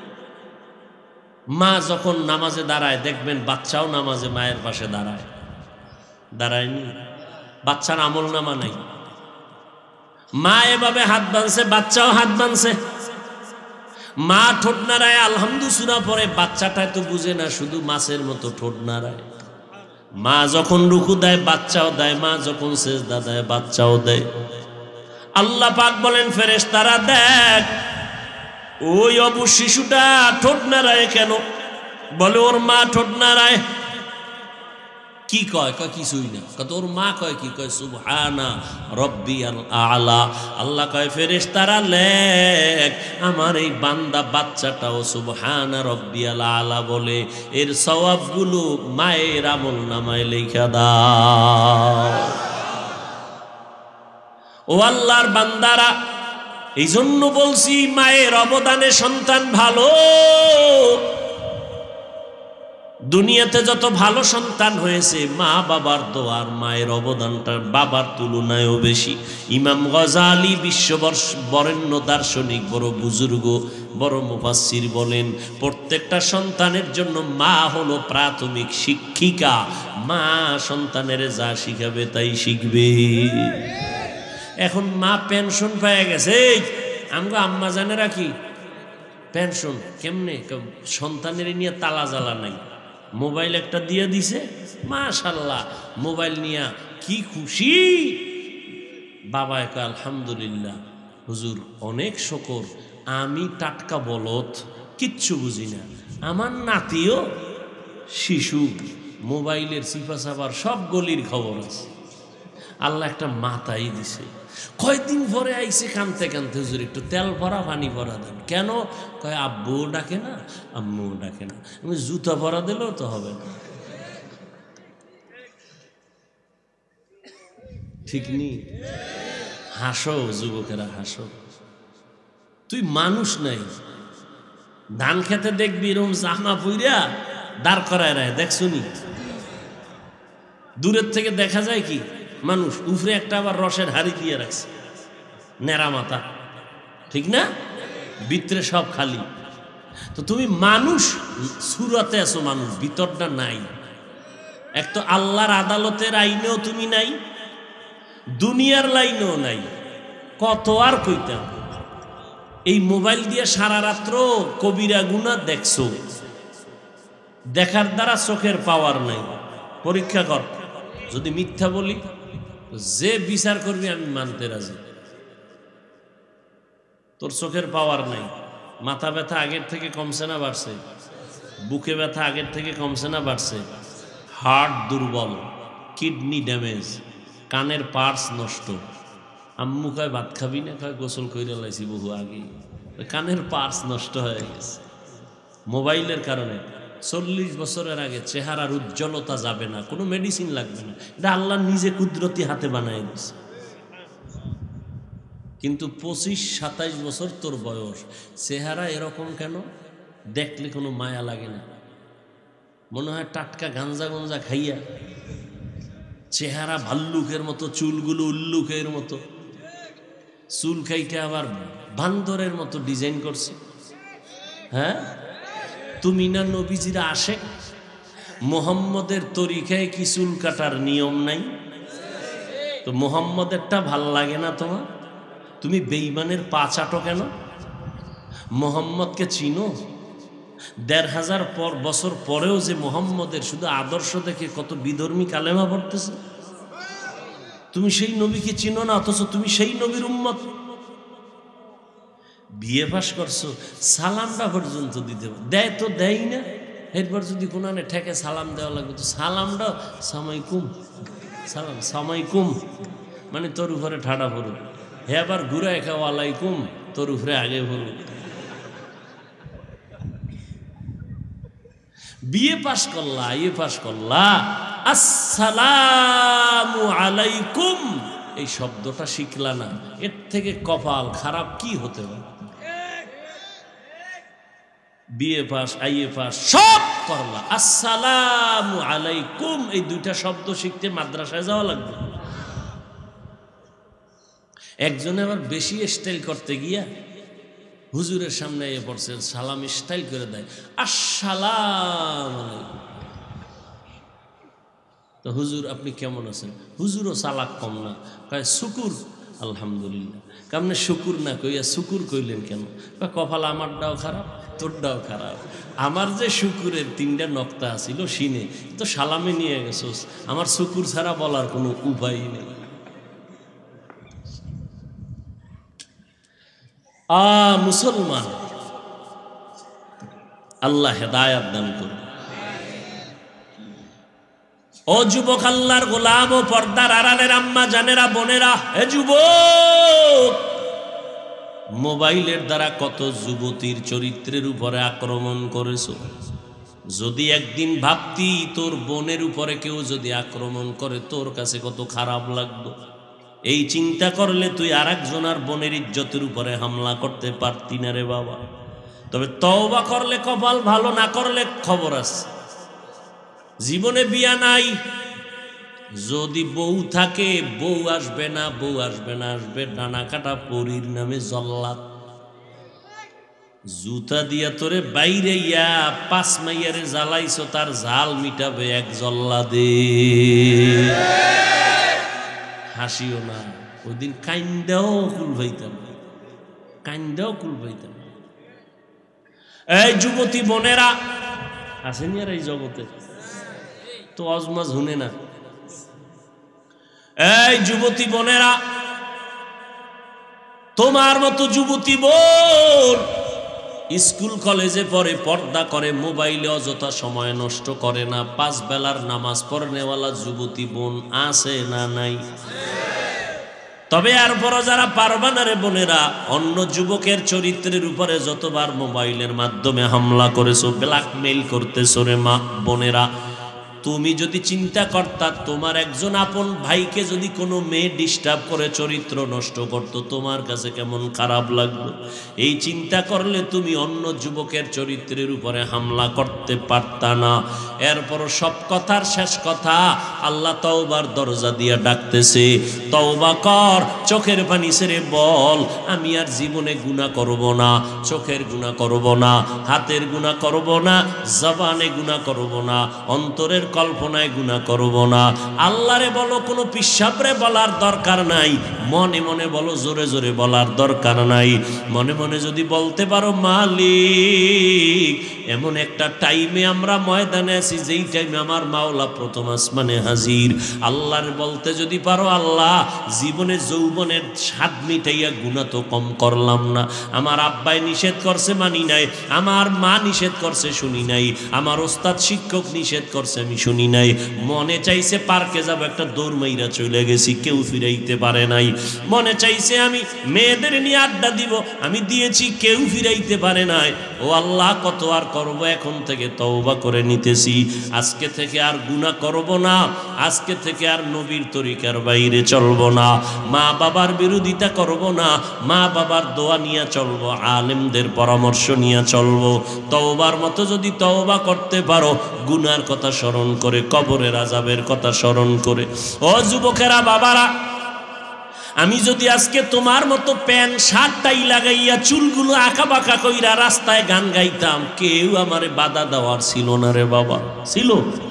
মা যখন নামাজে দাঁড়ায় দেখবেন বাচ্চাও নামাজে মায়ের পাশে দাঁড়ায়, দাঁড়ায়নি? বাচ্চার আমল নামা নাই। মা এভাবে হাত বাঁধছে, বাচ্চাও হাত বাঁধছে। মা ঠোঁট নাড়ায় আলহামদু সুরা পরে, বাচ্চাটা তো বুঝে না, শুধু মাছের মতো ঠোঁট নাড়ায়। মা যখন রুকু দেয় বাচ্চাও দেয়, মা যখন সেজদা দেয় বাচ্চাও দেয়। আল্লাহ পাক বলেন ফেরেশতারা দেখ ওই অবু শিশুটা ঠোঁট নাড়ায় কেন? বলে ওর মা ঠোঁট নাড়ায়। কি কয়? কয় কিছুই না। কত ওর মা কয় কি? কয় সুবহানা রব্বিয়াল আলা। আল্লাহ কয় ফেরেশতারা লেখ আমার এই বান্দা বাচ্চাটাও সুবহানা রব্বিয়াল আলা বলে, এর সওয়াবগুলো মায়ের আমল নামায় লেখা দাও। ও আল্লাহর বান্দারা, এই জন্য বলছি মায়ের অবদানে সন্তান ভালো। দুনিয়াতে যত ভালো সন্তান হয়েছে মা বাবার দোয়ার, মায়ের অবদানটা বাবার তুলনায়ও বেশি। ইমাম গজালি বিশ্ববর্ষ বরেণ্য দার্শনিক, বড় বুজুর্গ, বড় মুফাসসির বলেন প্রত্যেকটা সন্তানের জন্য মা হলো প্রাথমিক শিক্ষিকা। মা সন্তানের যা শিখাবে তাই শিখবে। এখন মা পেনশন পেয়ে গেছে, আমগো আম্মা জানে রাখি পেনশন কেমনে, সন্তানের নিয়ে তালা জ্বালা নাই, মোবাইল একটা দিয়ে দিছে, মাশাআল্লাহ মোবাইল নিয়ে কি খুশি। বাবা এক আলহামদুলিল্লাহ হুজুর অনেক শুকর, আমি টাটকা বলদ কিচ্ছু বুঝি না, আমার নাতিও শিশু, মোবাইলের সিফা সাবার সব গলির খবর আছে। আল্লাহ একটা মাথাই দিছে। কয়দিন পরে আইসে কানতে কানতে, হুজুর একটু তেল ভরা পানি ভরা দেন। কেন? কয় আব্বুও ডাকে না আম্মুও ডাকে না, আমি জুতা ভরা দিলেও তো হবে না। ঠিক নি? হাসো যুবকেরা হাসো। তুই মানুষ নাই, ধান খেতে দেখবি এরকম জামা পুইরা দাঁড় করায় রায়, দেখছুনি? দূরের থেকে দেখা যায় কি মানুষ, উপরে একটা আবার রসের হাড়ি দিয়ে রাখছে, নেড়া মাথা, ঠিক না? ভিতরে সব খালি। তো তুমি মানুষ, সুরাতে আছো মানুষ, ভিতরটা নাই। এক তো আল্লাহর আদালতের আইনেও তুমি নাই, দুনিয়ার লাইনেও নাই। কত আর কইতাম। এই মোবাইল দিয়ে সারা রাত্র কবিরা গুনাহ দেখছো, দেখার দ্বারা চোখের পাওয়ার নাই। পরীক্ষা কর, যদি মিথ্যা বলি যে বিচার করবি আমি মানতে রাজি। তোর চোখের পাওয়ার নাই, মাথা ব্যথা আগের থেকে কমছে না বাড়ছে? বুকে ব্যথা আগের থেকে কমছে না বাড়ছে? হার্ট দুর্বল, কিডনি ড্যামেজ, কানের পার্টস নষ্ট। আম্মু কয় ভাত খাবি না? কয় গোসল কইরা লাইছি বহু আগে। কানের পার্টস নষ্ট হয়ে গেছে মোবাইলের কারণে। চল্লিশ বছরের আগে চেহারার উজ্জ্বলতা যাবে না, কোনো মেডিসিন লাগবে না, এটা আল্লাহ নিজে কুদরতি হাতে বানায় দিছে। কিন্তু পঁচিশ সাতাইশ বছর তোর বয়স, চেহারা এরকম কেন? দেখলে কোনো মায়া লাগে না, মনে হয় টাটকা গাঞ্জা গঞ্জা খাইয়া। চেহারা ভাল্লুকের মতো, চুলগুলো উল্লুকের মতো, চুল খাইতে আবার বান্দরের মতো ডিজাইন করছে। হ্যাঁ, তুমি না নবীজিরা আশেক? মোহাম্মদের তরিকায় কি চুল কাটার নিয়ম নাই? তো মোহাম্মদেরটা ভাল লাগে না তোমার? তুমি বেঈমানের পা চাটো কেন? মোহাম্মদকে চিনো? দেড় হাজার পর বছর পরেও যে মোহাম্মদের শুধু আদর্শ দেখে কত বিধর্মী কালেমা পড়তেছে। তুমি সেই নবীকে চিনো না, অথচ তুমি সেই নবীর উম্মত। বিয়ে পাস করছো, সালামটা পর্যন্ত দিতে দেয় তো দেয় না। এরপর যদি কোনো ঠেকে সালাম দেওয়া লাগবে, তো সালামটা সামাইকুম, সালাম সামাইকুম মানে তোর উপরে ঠাডা পড়ুক। হে আবার ঘুরায় খাও আলাইকুম, তোর উপরে আগে পড়ুক। বিয়ে পাস করলা, ইয়ে পাস করলা, আসসালামু আলাইকুম এই শব্দটা শিখলা না, এর থেকে কপাল খারাপ কি হতে পারে? বিয়ে পাস, আইয়ে পাস সব করলা, আসসালামু আলাইকুম এই দুইটা শব্দ শিখতে মাদ্রাসায় যাওয়া লাগবে। একজনে আবার বেশি স্টাইল করতে গিয়া হুজুরের সামনে এ পড়ছে, সালাম স্টাইল করে দেয়, আসসালাম আলাইকুম। তো হুজুর আপনি কেমন আছেন? হুজুরও চালাক কম না, কয় শুকুর আলহামদুলিল্লাহ। কেমনে শুকুর না কইয়া শুকুর কইলেন কেন? কপাল আমারটাও খারাপ, তোরটাও খারাপ। আমার যে শুকুরের তিনটা নক্তা আছিল সিনে তো সালামে নিয়ে গেছোস, আমার শুকুর ছাড়া বলার কোনো উপায় নেই। আ মুসলমান, আল্লাহ হেদায়াত দান করুন। ও যুবক, আল্লাহর গোলাম ও পর্দার আড়ালের আম্মা জানেরা, বোনেরা, হে যুবক, মোবাইলের দ্বারা কত যুবতীর চরিত্রের উপরে আক্রমণ করেছ। যদি একদিন ভাবতি তোর বোনের উপরে কেউ যদি আক্রমণ করে তোর কাছে কত খারাপ লাগতো, এই চিন্তা করলে তুই আর একজনের বোনের ইজ্জতের উপরে হামলা করতে পারতি না রে বাবা। তবে তওবা করলে কপাল ভালো, না করলে খবর আছে। জীবনে বিয়া নাই, যদি বউ থাকে বউ আসবে না, বউ আসবে না, আসবে ডানা কাটা পরীর নামে জল্লাদ। জুতা দিয়া তোরে বাইরে ইয়া পাঁচ মাইয়ারে জ্বালাইছ, তার ঝাল মিটাবে এক জল্লাদে। হাসিও না, ওই দিন কাইন্দাও কুল ভাইতাম, কাইন্দাও কুল ভাইতাম। এই যুবতী বোনেরা আসেনি আর এই জগতে তো অজমাজ হুনে না। এই যুবতী বোনেরা, তোমার মতো যুবতী বোন স্কুল কলেজে পড়ে, পর্দা করে, মোবাইলে অযথা সময় নষ্ট করে না, পাঁচ বেলার নামাজ পড়নেওয়ালা যুবতী বোন আছে না নাই? তবে এরপরও যারা পারবা না রে বোনেরা, অন্য যুবকের চরিত্রের উপরে যতবার মোবাইলের মাধ্যমে হামলা করেছো, ব্ল্যাকমেইল করতেছো রে মা বোনেরা, তুমি যদি চিন্তা করতা তোমার একজন আপন ভাইকে যদি কোনো মেয়ে ডিস্টার্ব করে চরিত্র নষ্ট করতো, তোমার কাছে কেমন খারাপ লাগতো। এই চিন্তা করলে তুমি অন্য যুবকের চরিত্রের উপরে হামলা করতে পারতা না। এরপর সব কথার শেষ কথা, আল্লাহ তওবার দরজা দিয়ে ডাকতেছে, তওবা কর, চোখের পানি ছেড়ে বল আমি আর জীবনে গুনাহ করব না, চোখের গুনাহ করব না, হাতের গুনাহ করব না, জবানে গুনাহ করব না, অন্তরের কল্পনায় গুনাহ করব না। আল্লাহরে বলো, কোনো পিশাবরে বলার দরকার নাই, মনে মনে বলো, জোরে জোরে বলার দরকার নাই। মনে মনে যদি বলতে পারো মালিক, এমন একটা টাইমে আমরা ময়দানে আছি যেই টাইমে আমার মাওলা প্রথম আসমানে হাজির, আল্লাহর বলতে যদি পারো, আল্লাহ জীবনে যৌবনের স্বাদ মিটাইয়া গুনাহ তো কম করলাম না, আমার আব্বাই নিষেধ করছে মানি নাই, আমার মা নিষেধ করছে শুনি নাই, আমার ওস্তাদ শিক্ষক নিষেধ করছে আমি শুনি নাই, মনে চাইছে পার্কে যাব, একটা দৌড় মাইরা চলে গেছি, কেউ ফিরাইতে পারে নাই, মনে চাইছে আমি মেয়েদের নিয়ে আড্ডা দিব, আমি দিয়েছি, কেউ ফিরাইতে পারে নাই। ও আল্লাহ, কত আর করব, এখন থেকে তওবা করে নিতেছি, আজকে থেকে আর গুনাহ করব না, আজকে থেকে আর নবীর তরিকার বাইরে চলব না, মা বাবার বিরোধিতা করব না, মা বাবার দোয়া নিয়ে চলব, আলেমদের পরামর্শ নিয়ে চলব। তওবার মতো যদি তওবা করতে পারো, গুনার কথা স্মরণ করে, কবরের আযাবের কথা স্মরণ করে। ও যুবকেরা, বাবারা, আমি যদি আজকে তোমার মতো প্যান্ট শার্টটাই লাগাইয়া চুলগুলো আঁকা বাঁকা কইরা রাস্তায় গান গাইতাম, কেউ আমারে বাধা দেওয়ার ছিল না রে বাবা, ছিল?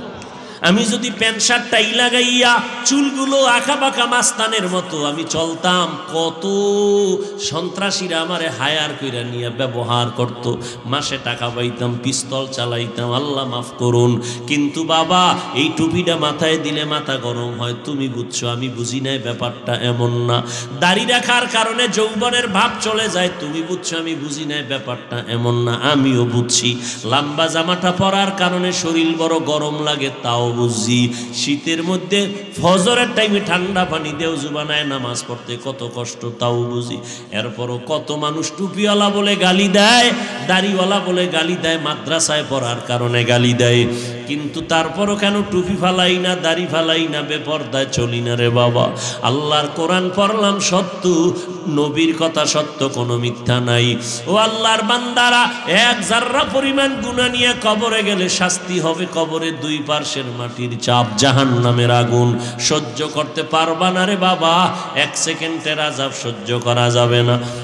আমি যদি প্যান্ট শার্টটাই লাগাইয়া চুলগুলো আঁকা বাঁকা মাস্তানের মতো আমি চলতাম, কত সন্ত্রাসীরা আমারে হায়ার কইরা নিয়ে ব্যবহার করত, মাসে টাকা পাইতাম, পিস্তল চালাইতাম, আল্লাহ মাফ করুন। কিন্তু বাবা, এই টুপিটা মাথায় দিলে মাথা গরম হয়, তুমি বুঝছো, আমি বুঝি নাই ব্যাপারটা এমন না। দাড়ি রাখার কারণে যৌবনের ভাব চলে যায়, তুমি বুঝছো, আমি বুঝি নাই ব্যাপারটা এমন না, আমিও বুঝছি। লম্বা জামাটা পরার কারণে শরীর বড় গরম লাগে, তাও বুঝি। শীতের মধ্যে ফজরের টাইমে ঠান্ডা পানি দেও জুবানায় নামাজ পড়তে কত কষ্ট, তাও বুঝি। এরপরও কত মানুষ টুপিওয়ালা বলে গালি দেয়, দাড়িওয়ালা বলে গালি দেয়, মাদ্রাসায় পড়ার কারণে গালি দেয়, কিন্তু তারপরও কেন টুপি ফালাই না, দাড়ি ফালাই না, বেপরদায় চলি না রে বাবা। আল্লাহর কোরআন পড়লাম সত্য, নবীর কথা সত্য, কোনো মিথ্যা নাই। ও আল্লাহর বান্দারা, এক জাররা পরিমাণ গুনাহ নিয়ে কবরে গেলে শাস্তি হবে, কবরে দুই পার্শ্বের মাটির চাপ, জাহান্নামের আগুন সহ্য করতে পারবা না রে বাবা, এক সেকেন্ডের আযাব সহ্য করা যাবে না।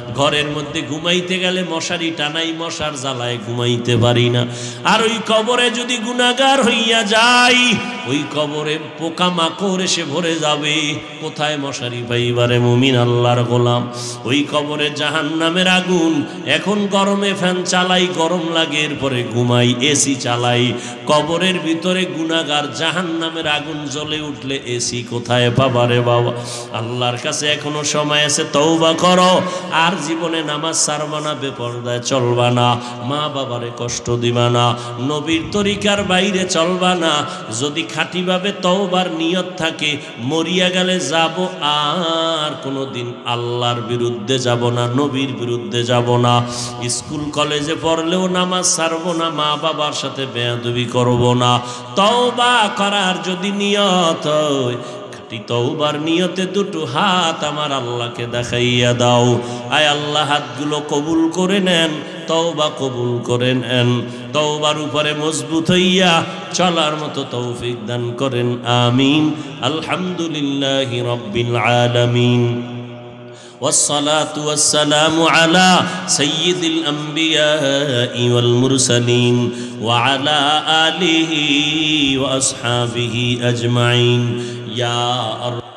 ঘরের মধ্যে ঘুমাইতে গেলে মশারি টানাই, মশার জ্বালায় ঘুমাইতে পারি না। আর ওই কবরে যদি গুনাহগার হইয়া যাই, ওই কবরে পোকামাকড় এসে ভরে যাবে, কোথায় মশারি পাইবারে মুমিন আল্লাহর গোলাম। ওই কবরে জাহান্নামের আগুন, এখন গরমে ফ্যান চালাই, গরম লাগে, এরপরে ঘুমাই, এসি চালাই। কবরের ভিতরে গুনাহগার, জাহান্নামের আগুন জ্বলে উঠলে এসি কোথায় পাবারে বাবা। আল্লাহর কাছে এখনো সময় আছে, তওবা করো। আর জীবনে নামাজ ছাড়বা না, বেপরদায় চলবা না, মা বাবারে কষ্ট দিবা না, নবীর তরিকার বাইরে চলবা না। যদি খাঁটিভাবে তওবার নিয়ত থাকে, মরিয়া গেলে যাব, আর কোনোদিন আল্লাহর বিরুদ্ধে যাব না, নবীর বিরুদ্ধে যাব না। স্কুল কলেজে পড়লেও নামাজ ছাড়বো না, মা বাবার সাথে বেয়াদবি করব না। তওবা করার যদি নিয়ত হয়, তওবার নিয়তে দুটো হাত আমার আল্লাহকে দেখাইয়া দাও। আয় আল্লাহ, হাতগুলো কবুল করে নেন, তওবা কবুল করে নেন। তওবার উপরে মজবুত হইয়া চলার মতো তৌফিক দান করেন, আমিন। আলহামদুলিল্লাহি রাব্বিল আলামিন। والصلاة والسلام على سيد الأنبياء والمرسلين وعلى آله وأصحابه أجمعين يا